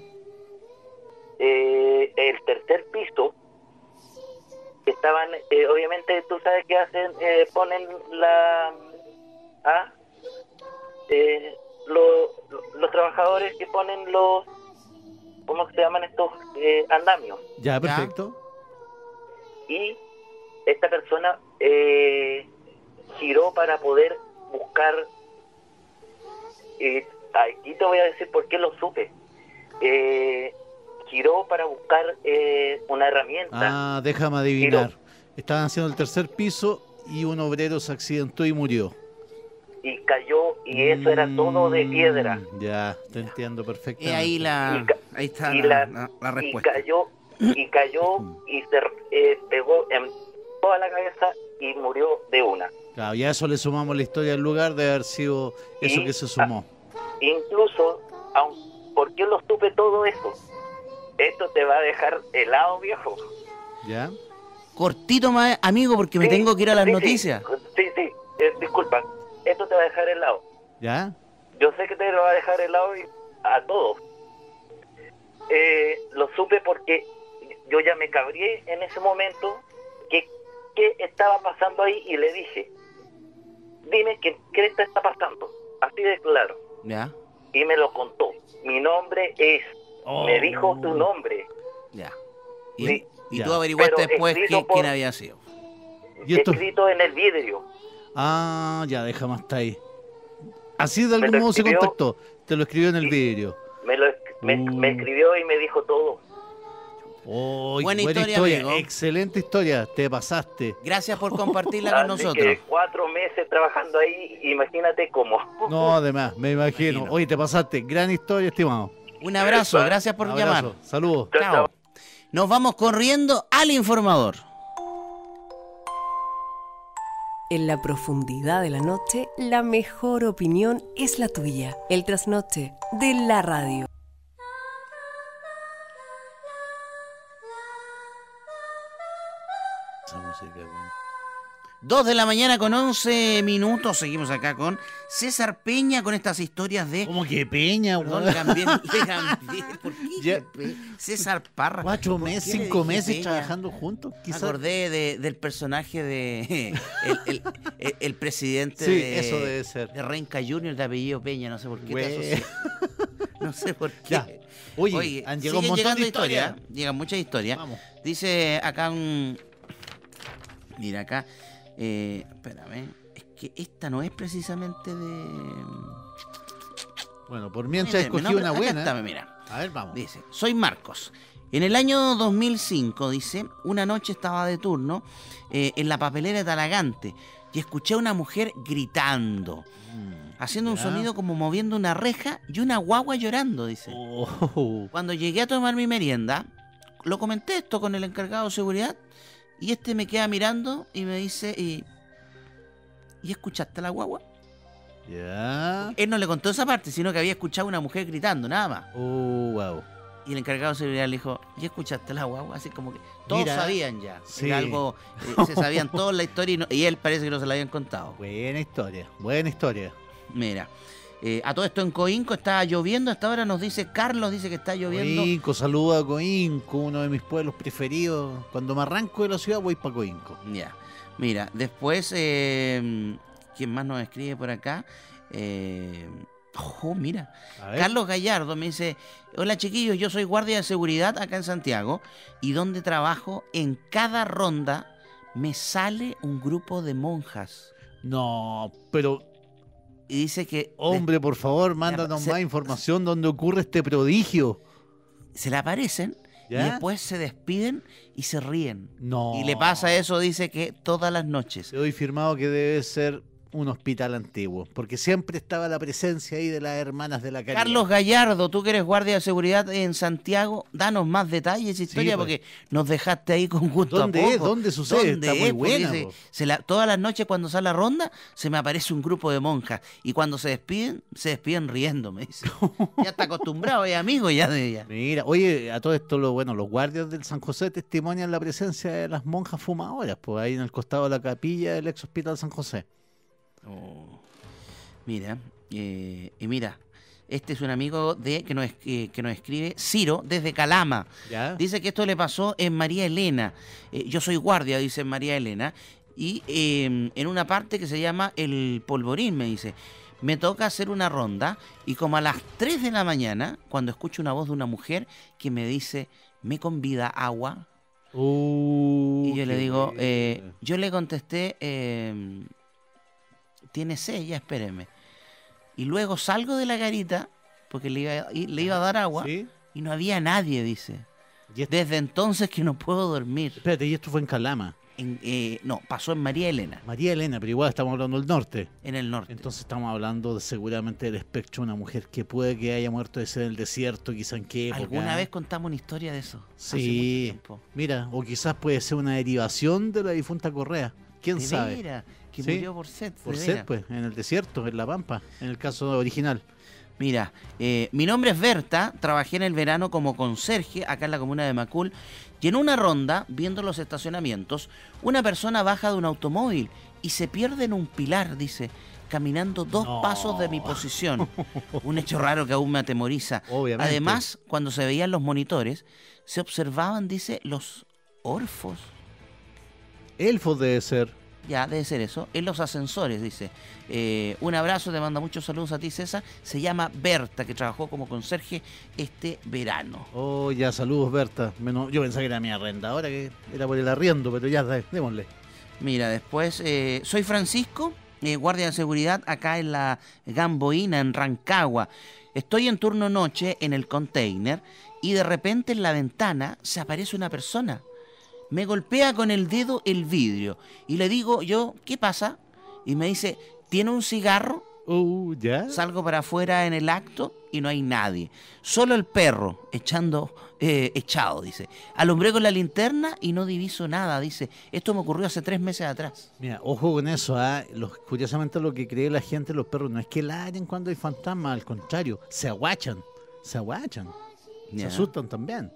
eh, el tercer piso, estaban, eh, obviamente tú sabes que hacen, eh, ponen la, ah, eh, lo- los trabajadores que ponen los, ¿cómo se llaman estos eh, andamios? Ya, perfecto. Y esta persona eh, giró para poder buscar, eh, aquí te voy a decir por qué lo supe, eh, giró para buscar eh, una herramienta. Ah, déjame adivinar. Estaban haciendo el tercer piso y un obrero se accidentó y murió. Y cayó, y eso era todo de piedra. Mm, Ya, te entiendo Y perfectamente. ahí, la, Y ca- ahí está y la, la- la- la y respuesta. cayó, y cayó y se eh, pegó en toda la cabeza y murió de una. Claro, ya eso le sumamos la historia del lugar de haber sido eso Y- que se sumó. Incluso, aun, ¿por qué lo supe todo eso? Esto te va a dejar helado, viejo. ¿Ya? Cortito más, amigo, porque me Sí, tengo que ir a las sí, sí. noticias. Sí, sí, eh, disculpa. Esto te va a dejar helado. ¿Ya? Yo sé que te lo va a dejar helado y a todos. Eh, lo supe porque yo ya me cabrié en ese momento que qué estaba pasando ahí y le dije, dime qué, qué te está pasando. Así de claro. Ya, Y me lo contó. Mi nombre es... Oh. Me dijo tu nombre. ya. Y, Sí. y Ya. tú averiguaste Pero después escrito quién, por- quién había sido. ¿Y esto? Escrito en el vidrio. Ah, ya, déjame hasta ahí. Así de Me algún lo modo se escribió- contactó. Te lo escribió en el Sí. vidrio. Me, lo, me, Mm. me escribió y me dijo todo. Oh, Buena historia, amigo. Excelente historia. Te pasaste. Gracias por compartirla con Así nosotros. que cuatro meses trabajando ahí, imagínate cómo. No, además, me imagino. Imagino. Oye, te pasaste. Gran historia, estimado. Un abrazo, gracias por Abrazo. llamar. Saludos. Chao, Chao. chao. Nos vamos corriendo al informador. En la profundidad de la noche, la mejor opinión es la tuya. El trasnoche de la radio. Esa música, weón. Dos de la mañana con once minutos. Seguimos acá con César Peña con estas historias de... ¿Cómo que Peña, Perdón, weón? le cambié, le cambié. ¿Por qué? Ya. Pe- César Parra. Cuatro ¿Por meses, qué le cinco dije meses Peña? trabajando juntos. Me Quizás. acordé de- del personaje de el, el- el- el presidente Sí, de, eso debe ser. de Renca Junior de apellido Peña, no sé por qué te Güey. asocié. No sé por qué. Ya. Oye, han llegado un siguen montón llegando de historias, historias. llegan muchas historias. Vamos. Dice acá un... Mira acá, eh, espérame, es que esta no es precisamente de... Bueno, por mientras Méteme, escogí no, una acá buena. está, mira. A ver, vamos. Dice, soy Marcos. En el año dos mil cinco, dice, una noche estaba de turno eh, en la papelera de Talagante y escuché a una mujer gritando, haciendo un ya. sonido como moviendo una reja y una guagua llorando, dice. Oh, Cuando llegué a tomar mi merienda, lo comenté esto con el encargado de seguridad y este me queda mirando y me dice, ¿y, ¿y escuchaste a la guagua? ya. Él no le contó esa parte, sino que había escuchado a una mujer gritando, nada más. Oh, wow. Y el encargado de seguridad le dijo, ¿y escuchaste la guagua? Así como que todos Mira, sabían ya. sí. Era algo, eh, se sabían toda la historia y, no- y él parece que no se la habían contado. Buena historia, buena historia. Mira, eh, a todo esto en Coinco está lloviendo, hasta ahora nos dice Carlos, dice que está lloviendo. Coinco, saluda a Coinco, uno de mis pueblos preferidos. Cuando me arranco de la ciudad voy para Coinco. Ya, mira, después, eh, ¿quién más nos escribe por acá? Eh, oh, mira, A ver. Carlos Gallardo me dice, hola chiquillos, yo soy guardia de seguridad acá en Santiago y donde trabajo, en cada ronda me sale un grupo de monjas. No, pero Y dice que hombre, por favor, mándanos se- más información donde ocurre este prodigio. se le aparecen y ¿Ya? después se despiden y se ríen. No. Y le pasa eso, dice que todas las noches. Te doy firmado que debe ser un hospital antiguo, porque siempre estaba la presencia ahí de las hermanas de la caridad. Carlos Gallardo, tú que eres guardia de seguridad en Santiago, danos más detalles de esa historia pues. porque nos dejaste ahí con gusto ¿Dónde a es? poco. ¿Dónde sucede? ¿Dónde Está muy es? Porque buena, dice, po. se la- todas las noches cuando sale la ronda se me aparece un grupo de monjas y cuando se despiden, se despiden riendo, me dice. Ya está acostumbrado, es amigo ya de ella. Mira, oye, a todo esto, lo bueno, los guardias del San José testimonian la presencia de las monjas fumadoras, pues ahí en el costado de la capilla del ex hospital San José. Oh. Mira, eh, y mira, este es un amigo de que nos, eh, que nos escribe, Ciro, desde Calama. ¿Ya? Dice que esto le pasó en María Elena. Eh, yo soy guardia, dice María Elena. Y eh, en una parte que se llama El Polvorín, me dice, me toca hacer una ronda y como a las tres de la mañana, cuando escucho una voz de una mujer que me dice, ¿me convida agua? Uh, Y yo le qué digo, buena. eh, yo le contesté, eh, tiene sed, ya espéreme. Y luego salgo de la garita, porque le iba, y- le iba a dar agua, ¿Sí? y no había nadie, dice. Y esto- Desde entonces que no puedo dormir. espérate, y esto fue en Calama. En, eh, no, pasó en María Elena, María Elena, pero igual estamos hablando del norte. en el norte. Entonces estamos hablando de, seguramente del espectro de una mujer que puede que haya muerto de sed en el desierto, quizá en qué época. ¿Alguna vez contamos una historia de eso? Hace Sí. mucho tiempo. Mira, o quizás puede ser una derivación de la difunta Correa. ¿Quién De sabe? veras, que Sí, murió por sed. de Por veras. sed, pues, en el desierto, en La Pampa, en el caso original. Mira, eh, mi nombre es Berta, trabajé en el verano como conserje acá en la comuna de Macul y en una ronda, viendo los estacionamientos, una persona baja de un automóvil y se pierde en un pilar, dice, caminando dos No. pasos de mi posición. Un hecho raro que aún me atemoriza. Obviamente. Además, cuando se veían los monitores, se observaban, dice, los orfos. Elfos debe ser. Ya, debe ser eso. En los ascensores, dice. Eh, un abrazo, te manda muchos saludos a ti, César. Se llama Berta, que trabajó como conserje este verano. Oh, ya, saludos, Berta. Menos, yo pensaba que era mi arrendadora, que era por el arriendo, pero ya, dé- démosle. Mira, después, eh, soy Francisco, eh, guardia de seguridad acá en la Gamboína, en Rancagua. Estoy en turno noche en el container y de repente en la ventana se aparece una persona. Me golpea con el dedo el vidrio y le digo yo, ¿qué pasa? Y me dice, ¿tiene un cigarro? Uh, ya. Salgo para afuera en el acto y no hay nadie. Solo el perro echando, eh, echado, dice. Alumbré con la linterna y no diviso nada, dice. Esto me ocurrió hace tres meses atrás. Mira, ojo con eso, ¿ah? Los, curiosamente lo que cree la gente, los perros, no es que ladren cuando hay fantasmas, al contrario, se aguachan, se aguachan, se Ya. asustan también.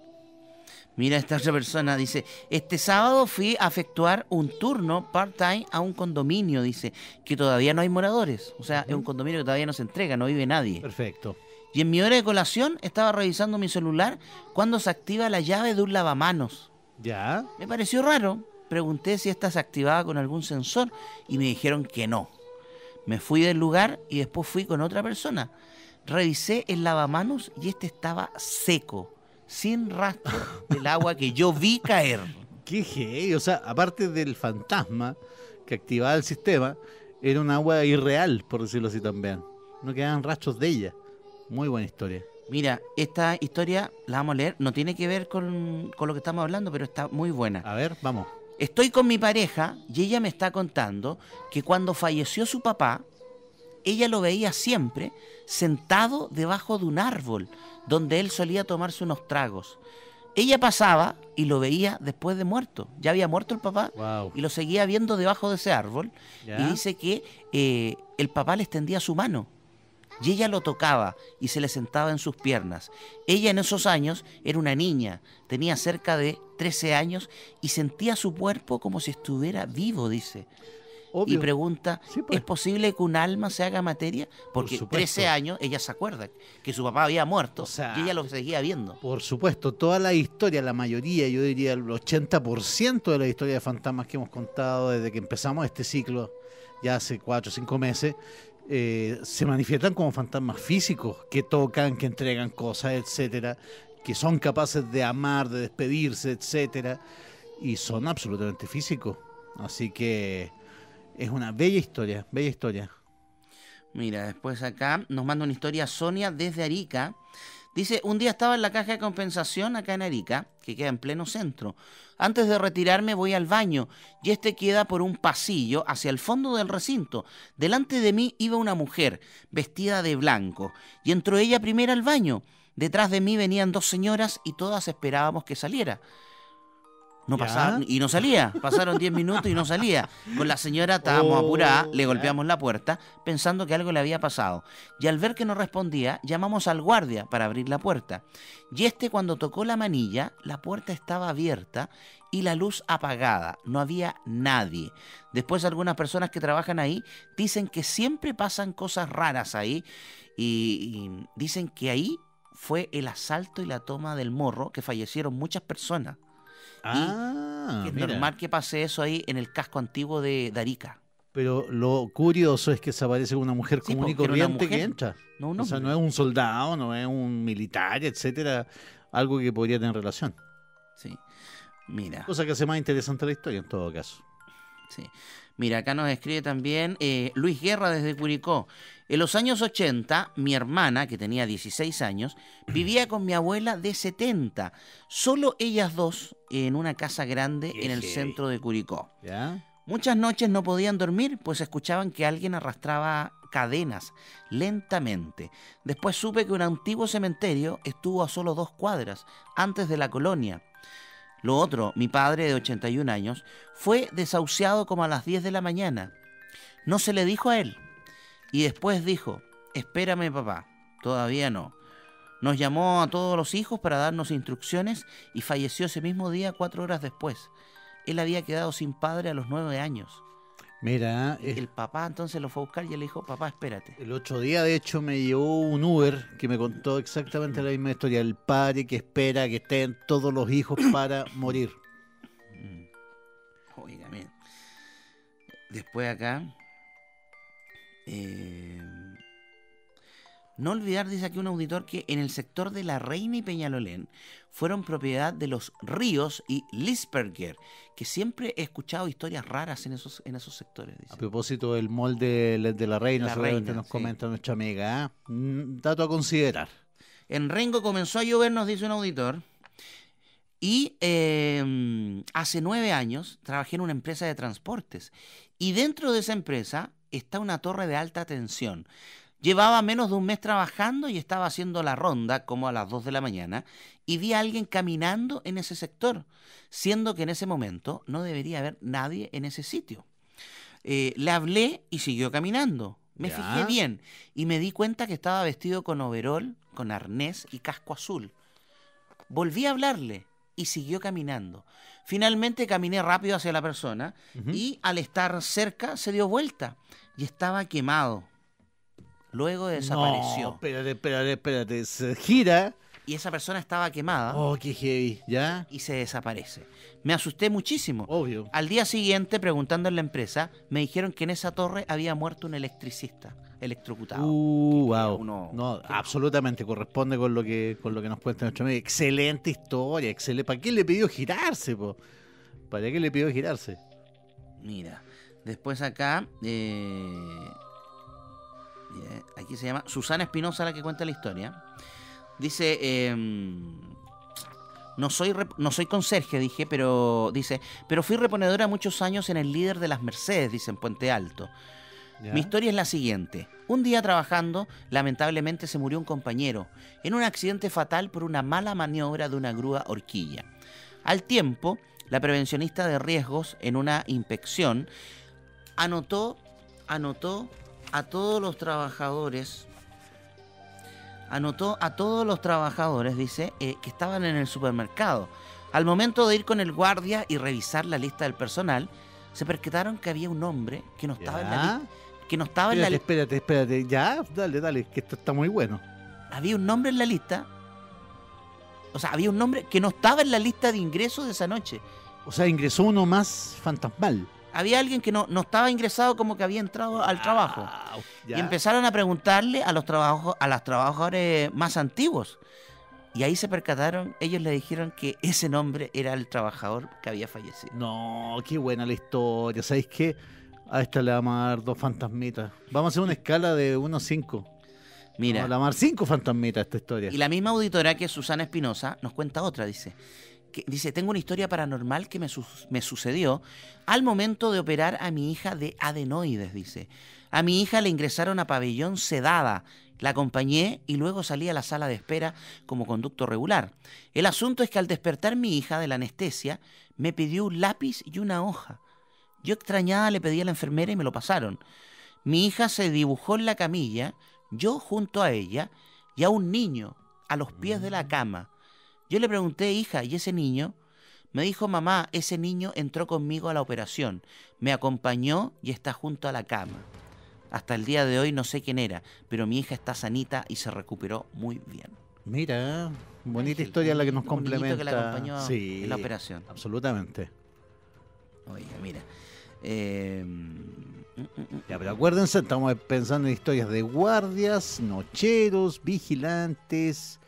Mira, esta otra persona dice, este sábado fui a efectuar un turno part-time a un condominio, dice, que todavía no hay moradores. O sea, es un condominio que todavía no se entrega, no vive nadie. Perfecto. Y en mi hora de colación estaba revisando mi celular cuando se activa la llave de un lavamanos. Ya. Me pareció raro. Pregunté si esta se activaba con algún sensor y me dijeron que no. Me fui del lugar y después fui con otra persona. Revisé el lavamanos y este estaba seco, sin rastro del agua que yo vi caer. Qué gay, o sea, aparte del fantasma que activaba el sistema, era un agua irreal, por decirlo así también. No quedaban rastros de ella. Muy buena historia. Mira, esta historia la vamos a leer. No tiene que ver con, con lo que estamos hablando, pero está muy buena. A ver, vamos. Estoy con mi pareja y ella me está contando que cuando falleció su papá, ella lo veía siempre sentado debajo de un árbol donde él solía tomarse unos tragos. Ella pasaba y lo veía después de muerto. Ya había muerto el papá Wow. y lo seguía viendo debajo de ese árbol. ¿Ya? Y dice que eh, el papá le extendía su mano y ella lo tocaba y se le sentaba en sus piernas. Ella en esos años era una niña, tenía cerca de trece años y sentía su cuerpo como si estuviera vivo, dice. Obvio. Y pregunta, Sí, pues. ¿es posible que un alma se haga materia? Porque supuesto. trece años ella se acuerda que su papá había muerto O sea, y ella lo seguía viendo. Por supuesto, toda la historia, la mayoría, yo diría el ochenta por ciento de la historia de fantasmas que hemos contado desde que empezamos este ciclo, ya hace cuatro o cinco meses, eh, se manifiestan como fantasmas físicos, que tocan, que entregan cosas, etcétera, que son capaces de amar, de despedirse, etcétera, y son absolutamente físicos. Así que es una bella historia, bella historia. Mira, después acá nos manda una historia Sonia desde Arica. Dice, un día estaba en la caja de compensación acá en Arica, que queda en pleno centro. Antes de retirarme voy al baño y este queda por un pasillo hacia el fondo del recinto. Delante de mí iba una mujer vestida de blanco y entró ella primero al baño. Detrás de mí venían dos señoras y todas esperábamos que saliera. No ¿Ya? pasaba, y no salía. Pasaron diez minutos y no salía. Con la señora estábamos Oh, apuradas, le ya. golpeamos la puerta pensando que algo le había pasado. Y al ver que no respondía, llamamos al guardia para abrir la puerta. Y este, cuando tocó la manilla, la puerta estaba abierta y la luz apagada. No había nadie. Después algunas personas que trabajan ahí dicen que siempre pasan cosas raras ahí y, y dicen que ahí fue el asalto y la toma del Morro, que fallecieron muchas personas. Ah, Que es mira. normal que pase eso ahí en el casco antiguo de, de Arica. Pero lo curioso es que se aparece una mujer Sí, común y porque era una corriente que mujer, entra. no un O sea, hombre. no es un soldado, no es un militar, etcétera. Algo que podría tener relación. Sí. Mira, Cosa que hace más interesante la historia en todo caso. sí. Mira, acá nos escribe también eh, Luis Guerra desde Curicó. En los años ochenta, mi hermana, que tenía dieciséis años, vivía con mi abuela de setenta. Solo ellas dos en una casa grande Qué en el heavy. centro de Curicó. ¿Ya? Muchas noches no podían dormir, pues escuchaban que alguien arrastraba cadenas lentamente. Después supe que un antiguo cementerio estuvo a solo dos cuadras, antes de la colonia. Lo otro, mi padre de ochenta y un años, fue desahuciado como a las diez de la mañana. No se le dijo a él. Y después dijo, espérame papá, todavía no. Nos llamó a todos los hijos para darnos instrucciones y falleció ese mismo día cuatro horas después. Él había quedado sin padre a los nueve años. Mira, eh, El papá entonces lo fue a buscar y le dijo, papá, espérate. el otro día de hecho me llevó un Uber que me contó exactamente la misma historia. El padre que espera que estén todos los hijos para morir. Oiga, miren. Después acá. eh, no olvidar, dice aquí un auditor, que en el sector de La Reina y Peñalolén fueron propiedad de los Ríos y Lisperger, que siempre he escuchado historias raras en esos, en esos sectores. Dice. A propósito del molde de, de la reina, La seguramente reina, nos sí. comenta nuestra amiga. ¿ah? Mm, Dato a considerar. En Rengo comenzó a llover, nos dice un auditor. Y eh, hace nueve años trabajé en una empresa de transportes. Y dentro de esa empresa está una torre de alta tensión. Llevaba menos de un mes trabajando y estaba haciendo la ronda como a las dos de la mañana y vi a alguien caminando en ese sector, siendo que en ese momento no debería haber nadie en ese sitio. Eh, le hablé y siguió caminando. Me Ya. fijé bien y me di cuenta que estaba vestido con overol, con arnés y casco azul. Volví a hablarle y siguió caminando. Finalmente caminé rápido hacia la persona Ujú. y al estar cerca se dio vuelta y estaba quemado. Luego desapareció. No, espérate, espérate, espérate. Se gira. Y esa persona estaba quemada Oh, qué heavy. ¿Ya? y se desaparece. Me asusté muchísimo. Obvio. Al día siguiente, preguntando en la empresa, me dijeron que en esa torre había muerto un electricista, electrocutado. Uh, wow. uno- No, absolutamente corresponde con lo que con lo que nos cuenta nuestro amigo. Excelente historia, excelente. ¿Para qué le pidió girarse, po? ¿Para qué le pidió girarse? Mira, después acá, eh, mira, aquí se llama Susana Espinosa la que cuenta la historia. Dice, eh, no soy rep- no soy conserje, dije, pero dice, pero fui reponedora muchos años en el Líder de las Mercedes, dice en Puente Alto. ¿Ya? Mi historia es la siguiente. Un día trabajando, lamentablemente se murió un compañero en un accidente fatal por una mala maniobra de una grúa horquilla. Al tiempo, la prevencionista de riesgos en una inspección anotó, anotó a todos los trabajadores, anotó a todos los trabajadores, dice, eh, que estaban en el supermercado. Al momento de ir con el guardia y revisar la lista del personal, se percataron que había un hombre que no estaba en la ¿Ya? lista. Que no estaba en la Espérate, lista. espérate, espérate. Ya, dale, dale, que esto está muy bueno. Había un nombre en la lista. O sea, había un nombre que no estaba en la lista de ingresos de esa noche. O sea, ingresó uno más fantasmal. Había alguien que no, no estaba ingresado como que había entrado al trabajo. Ah, ya. Y empezaron a preguntarle a los trabajos, a los trabajadores más antiguos. Y ahí se percataron, ellos le dijeron que ese nombre era el trabajador que había fallecido. No, qué buena la historia. ¿Sabéis qué? A esta le vamos a dar dos fantasmitas. Vamos a hacer una escala de uno a cinco. Mira, Vamos a dar cinco fantasmitas a esta historia. y la misma auditora que es Susana Espinosa nos cuenta otra, dice. Que, dice, tengo una historia paranormal que me, su- me sucedió al momento de operar a mi hija de adenoides, dice. A mi hija le ingresaron a pabellón sedada. La acompañé y luego salí a la sala de espera como conducto regular. El asunto es que al despertar mi hija de la anestesia, me pidió un lápiz y una hoja. Yo extrañada le pedí a la enfermera y me lo pasaron. Mi hija se dibujó en la camilla, yo junto a ella y a un niño a los pies de la cama. Yo le pregunté, hija, ¿y ese niño? Me dijo, mamá, ese niño entró conmigo a la operación, me acompañó y está junto a la cama. Hasta el día de hoy no sé quién era, pero mi hija está sanita y se recuperó muy bien. Mira, bonita Ángel, historia la que nos un niñito complementa. que la acompañó Sí, en la operación. Absolutamente. Oiga, mira. Eh, mm, mm, mm, Ya, pero acuérdense, estamos pensando en historias de guardias, nocheros, vigilantes,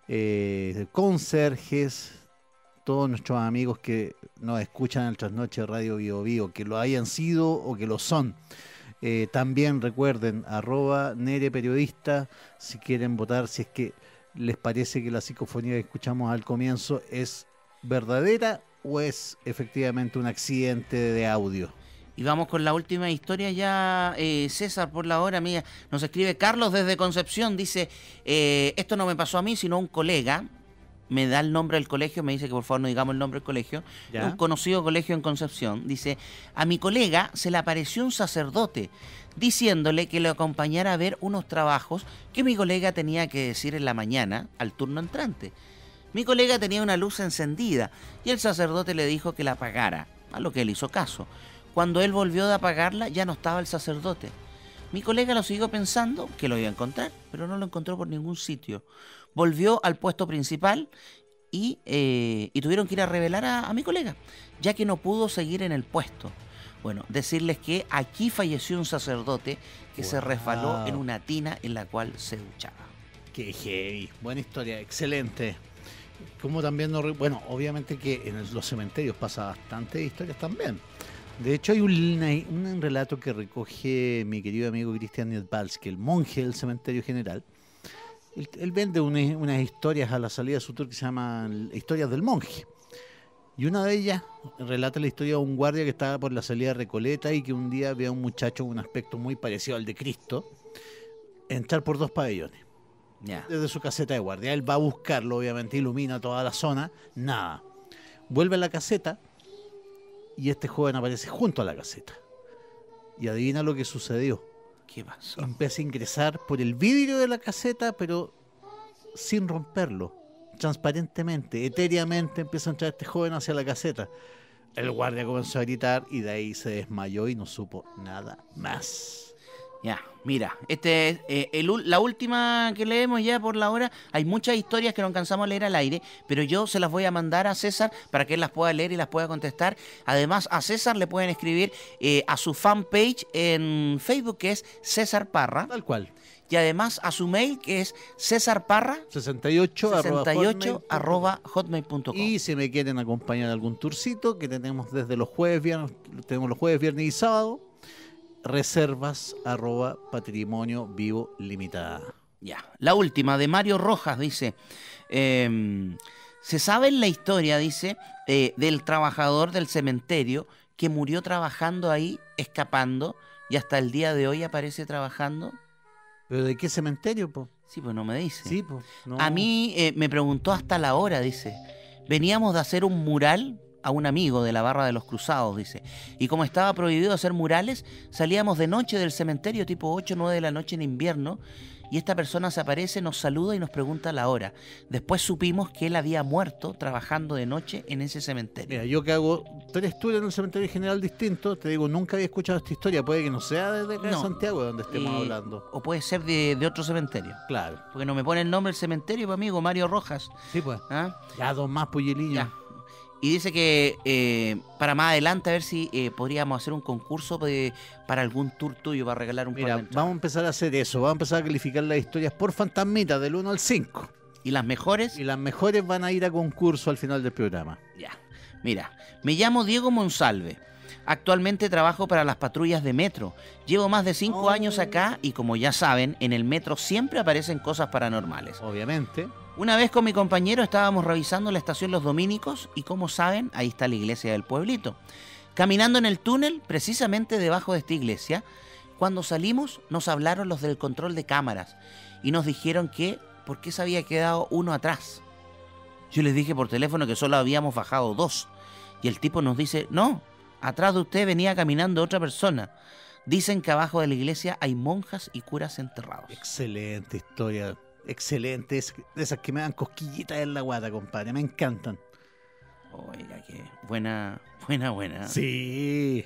eh, conserjes, todos nuestros amigos que nos escuchan en el Trasnoche Radio Bio Bio, que lo hayan sido o que lo son. Eh, también recuerden, arroba Nere Periodista, si quieren votar, si es que les parece que la psicofonía que escuchamos al comienzo es verdadera o es efectivamente un accidente de audio. Y vamos con la última historia ya, eh, César, por la hora mía. Nos escribe Carlos desde Concepción, dice, eh, esto no me pasó a mí, sino a un colega. Me da el nombre del colegio, me dice que por favor no digamos el nombre del colegio. ¿Ya? Un conocido colegio en Concepción. Dice, a mi colega se le apareció un sacerdote diciéndole que le acompañara a ver unos trabajos que mi colega tenía que decir en la mañana al turno entrante. Mi colega tenía una luz encendida y el sacerdote le dijo que la apagara, a lo que él hizo caso. Cuando él volvió de apagarla ya no estaba el sacerdote. Mi colega lo siguió pensando que lo iba a encontrar, pero no lo encontró por ningún sitio. Volvió al puesto principal y, eh, y tuvieron que ir a revelar a, a mi colega, ya que no pudo seguir en el puesto. Bueno, decirles que aquí falleció un sacerdote que se Wow. resbaló en una tina en la cual se duchaba. Qué heavy, buena historia, excelente. Como también, no, re- bueno, obviamente que en el- los cementerios pasa bastante historias también. De hecho, hay un, un relato que recoge mi querido amigo Cristian Niedbalski, el monje del cementerio general. Él, él vende una- unas historias a la salida de su tour que se llaman Historias del Monje. Y una de ellas relata la historia de un guardia que estaba por la salida de Recoleta y que un día ve a un muchacho con un aspecto muy parecido al de Cristo entrar por dos pabellones. Ya. Desde su caseta de guardia. Él va a buscarlo, obviamente, ilumina toda la zona. Nada. Vuelve a la caseta y este joven aparece junto a la caseta. Y adivina lo que sucedió. ¿Qué pasó? Empieza a ingresar por el vidrio de la caseta, pero sin romperlo. Transparentemente, etéreamente empieza a entrar este joven hacia la caseta. El guardia comenzó a gritar y de ahí se desmayó y no supo nada más. Ya, mira, este es eh, el ul- la última que leemos ya por la hora. Hay muchas historias que no alcanzamos a leer al aire, pero yo se las voy a mandar a César para que él las pueda leer y las pueda contestar. Además, a César le pueden escribir eh, a su fanpage en Facebook, que es César Parra, Tal cual. y además a su mail, que es cesarparra sesenta y ocho, sesenta y ocho arroba arroba hotmail punto com. Y si me quieren acompañar a algún tourcito que tenemos desde los jueves, viernes, tenemos los jueves, viernes y sábado, reservas arroba patrimonio vivo limitada. Ya, la última, de Mario Rojas, dice, eh, se sabe en la historia, dice, eh, del trabajador del cementerio que murió trabajando ahí, escapando, y hasta el día de hoy aparece trabajando. ¿Pero de qué cementerio, po? Sí, pues no me dice. Sí, po. No. A mí eh, me preguntó hasta la hora, dice. Veníamos de hacer un mural a un amigo de la Barra de los Cruzados, dice. Y como estaba prohibido hacer murales, salíamos de noche del cementerio, tipo ocho o nueve de la noche en invierno, y esta persona se aparece, nos saluda y nos pregunta la hora. Después supimos que él había muerto trabajando de noche en ese cementerio. Mira, yo que hago tres tours en el cementerio general distinto, te digo, nunca había escuchado esta historia. Puede que no sea desde acá de No. Santiago donde estemos Eh, hablando. O puede ser de, de otro cementerio. Claro. Porque no me pone el nombre del cementerio, pues, amigo, Mario Rojas. Sí, pues. ¿Ah? Ya, dos más, Puyeliño. Ya. Y dice que eh, para más adelante a ver si eh, podríamos hacer un concurso de- para algún tour tuyo, para regalar un par Mira, de entradas. vamos a empezar a hacer eso. Vamos a empezar a calificar las historias por fantasmita del uno al cinco. Y las mejores, Y las mejores van a ir a concurso al final del programa. ya. Mira, me llamo Diego Monsalve. Actualmente trabajo para las patrullas de metro. Llevo más de cinco Oh. años acá y como ya saben, en el metro siempre aparecen cosas paranormales. Obviamente. Una vez con mi compañero estábamos revisando la estación Los Dominicos y como saben, ahí está la iglesia del pueblito. Caminando en el túnel, precisamente debajo de esta iglesia, cuando salimos nos hablaron los del control de cámaras y nos dijeron que por qué se había quedado uno atrás. Yo les dije por teléfono que solo habíamos bajado dos Y el tipo nos dice, no, atrás de usted venía caminando otra persona. Dicen que abajo de la iglesia hay monjas y curas enterrados. Excelente historia, excelente. Es de esas que me dan cosquillitas en la guata, compadre, me encantan. Oiga, qué buena, buena, buena. Sí.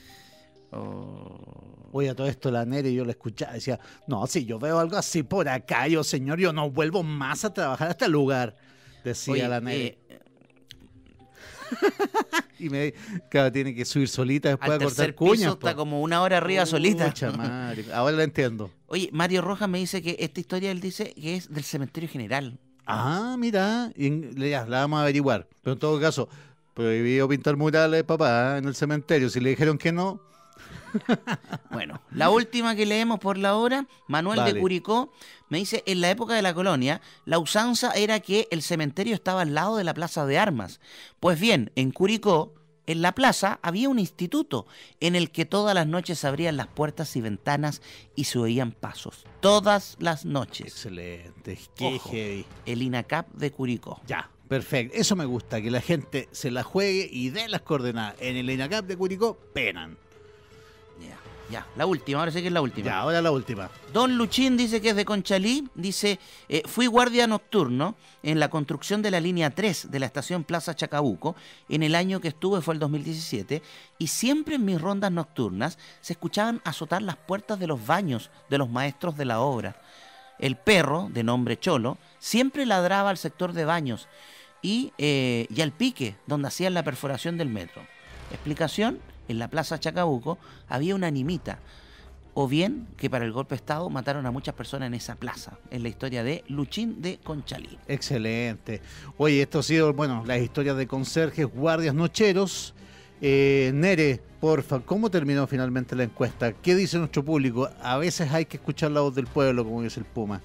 Oh. Oye, a todo esto la Nere yo la escuchaba, decía, no, si yo veo algo así por acá, yo señor, yo no vuelvo más a trabajar a este lugar, decía Oye, la Nere. eh, Y me claro, tiene que subir solita después al a cortar tercer cuñas. piso po. está como una hora arriba solita. Pucha madre, ahora la entiendo. Oye, Mario Rojas me dice que esta historia, él dice que es del cementerio general. Ah, mira, y ya, la vamos a averiguar. Pero en todo caso, prohibido pintar murales, papá, en el cementerio. Si le dijeron que no... Bueno, la última que leemos por la hora, Manuel Vale. de Curicó me dice, en la época de la colonia, la usanza era que el cementerio estaba al lado de la plaza de armas. Pues bien, en Curicó, en la plaza, había un instituto en el que todas las noches se abrían las puertas y ventanas y se oían pasos. Todas las noches. Excelente, qué Ojo. heavy. El INACAP de Curicó. Ya, perfecto. Eso me gusta, que la gente se la juegue y dé las coordenadas. En el INACAP de Curicó, penan. Ya, ya, la última, ahora sí que es la última. Ya, ahora la última. Don Luchín dice que es de Conchalí, dice, eh, fui guardia nocturno en la construcción de la línea tres de la estación Plaza Chacabuco, en el año que estuve fue el dos mil diecisiete, y siempre en mis rondas nocturnas se escuchaban azotar las puertas de los baños de los maestros de la obra. El perro, de nombre Cholo, siempre ladraba al sector de baños y, eh, y al pique, donde hacían la perforación del metro. Explicación, en la Plaza Chacabuco había una animita, o bien que para el golpe de Estado mataron a muchas personas en esa plaza, en la historia de Luchín de Conchalí. Excelente. Oye, esto ha sido, bueno, las historias de conserjes, guardias nocheros. Eh, Nere, porfa, ¿cómo terminó finalmente la encuesta? ¿Qué dice nuestro público? A veces hay que escuchar la voz del pueblo, como dice el Puma.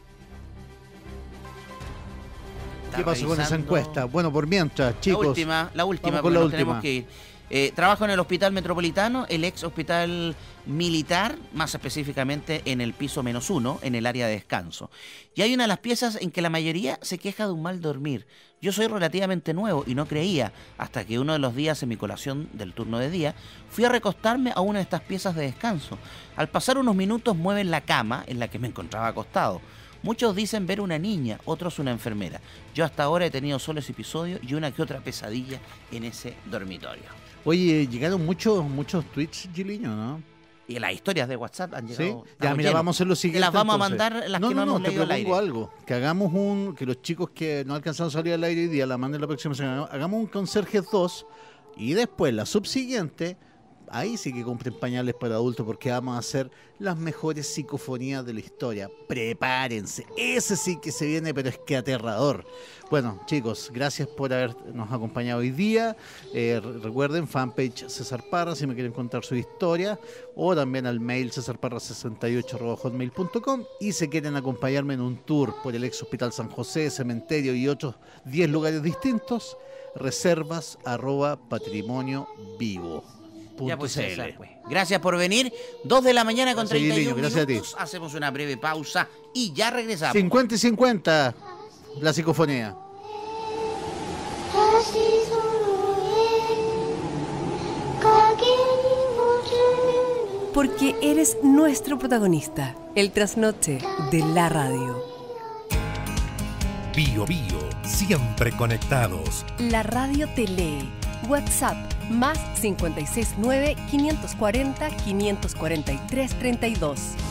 ¿Qué pasó con esa encuesta? Bueno, por mientras, chicos. La última, la última, vamos con porque la nos última. tenemos que ir. Eh, trabajo en el Hospital Metropolitano, el ex hospital militar, más específicamente en el piso menos uno, en el área de descanso. Y hay una de las piezas en que la mayoría se queja de un mal dormir. Yo soy relativamente nuevo y no creía, hasta que uno de los días en mi colación del turno de día, fui a recostarme a una de estas piezas de descanso. Al pasar unos minutos mueven la cama en la que me encontraba acostado. Muchos dicen ver una niña, otros una enfermera. Yo hasta ahora he tenido solo ese episodio y una que otra pesadilla en ese dormitorio. Oye, llegaron muchos muchos tweets, Giliño, ¿no? Y las historias de WhatsApp han llegado. Sí, ya estamos mira, llenos. vamos a hacer lo siguiente. Las vamos entonces. a mandar las no, que no, no, hemos no, te leído al aire. propongo algo. Que hagamos un, que los chicos que no alcanzaron a salir al aire hoy día la manden la próxima semana. Hagamos un Conserjes dos y después la subsiguiente, ahí sí que compren pañales para adultos porque vamos a hacer las mejores psicofonías de la historia. Prepárense, ese sí que se viene, pero es que aterrador. Bueno, chicos, gracias por habernos acompañado hoy día. Eh, recuerden, fanpage César Parra, si me quieren contar su historia, o también al mail cesarparra sesenta y ocho arroba hotmail punto com, y si quieren acompañarme en un tour por el ex Hospital San José, cementerio y otros diez lugares distintos, reservas arroba patrimonio vivo. Ya pues, César, pues. Gracias por venir. Dos de la mañana con Gracias, treinta y uno Guillermo, gracias a ti. minutos. Hacemos una breve pausa y ya regresamos. cincuenta y cincuenta, la psicofonía. Porque eres nuestro protagonista. El trasnoche de la radio. Bio Bio, siempre conectados. La radio te lee. WhatsApp más cinco seis nueve, quinientos cuarenta, quinientos cuarenta y tres, treinta y dos.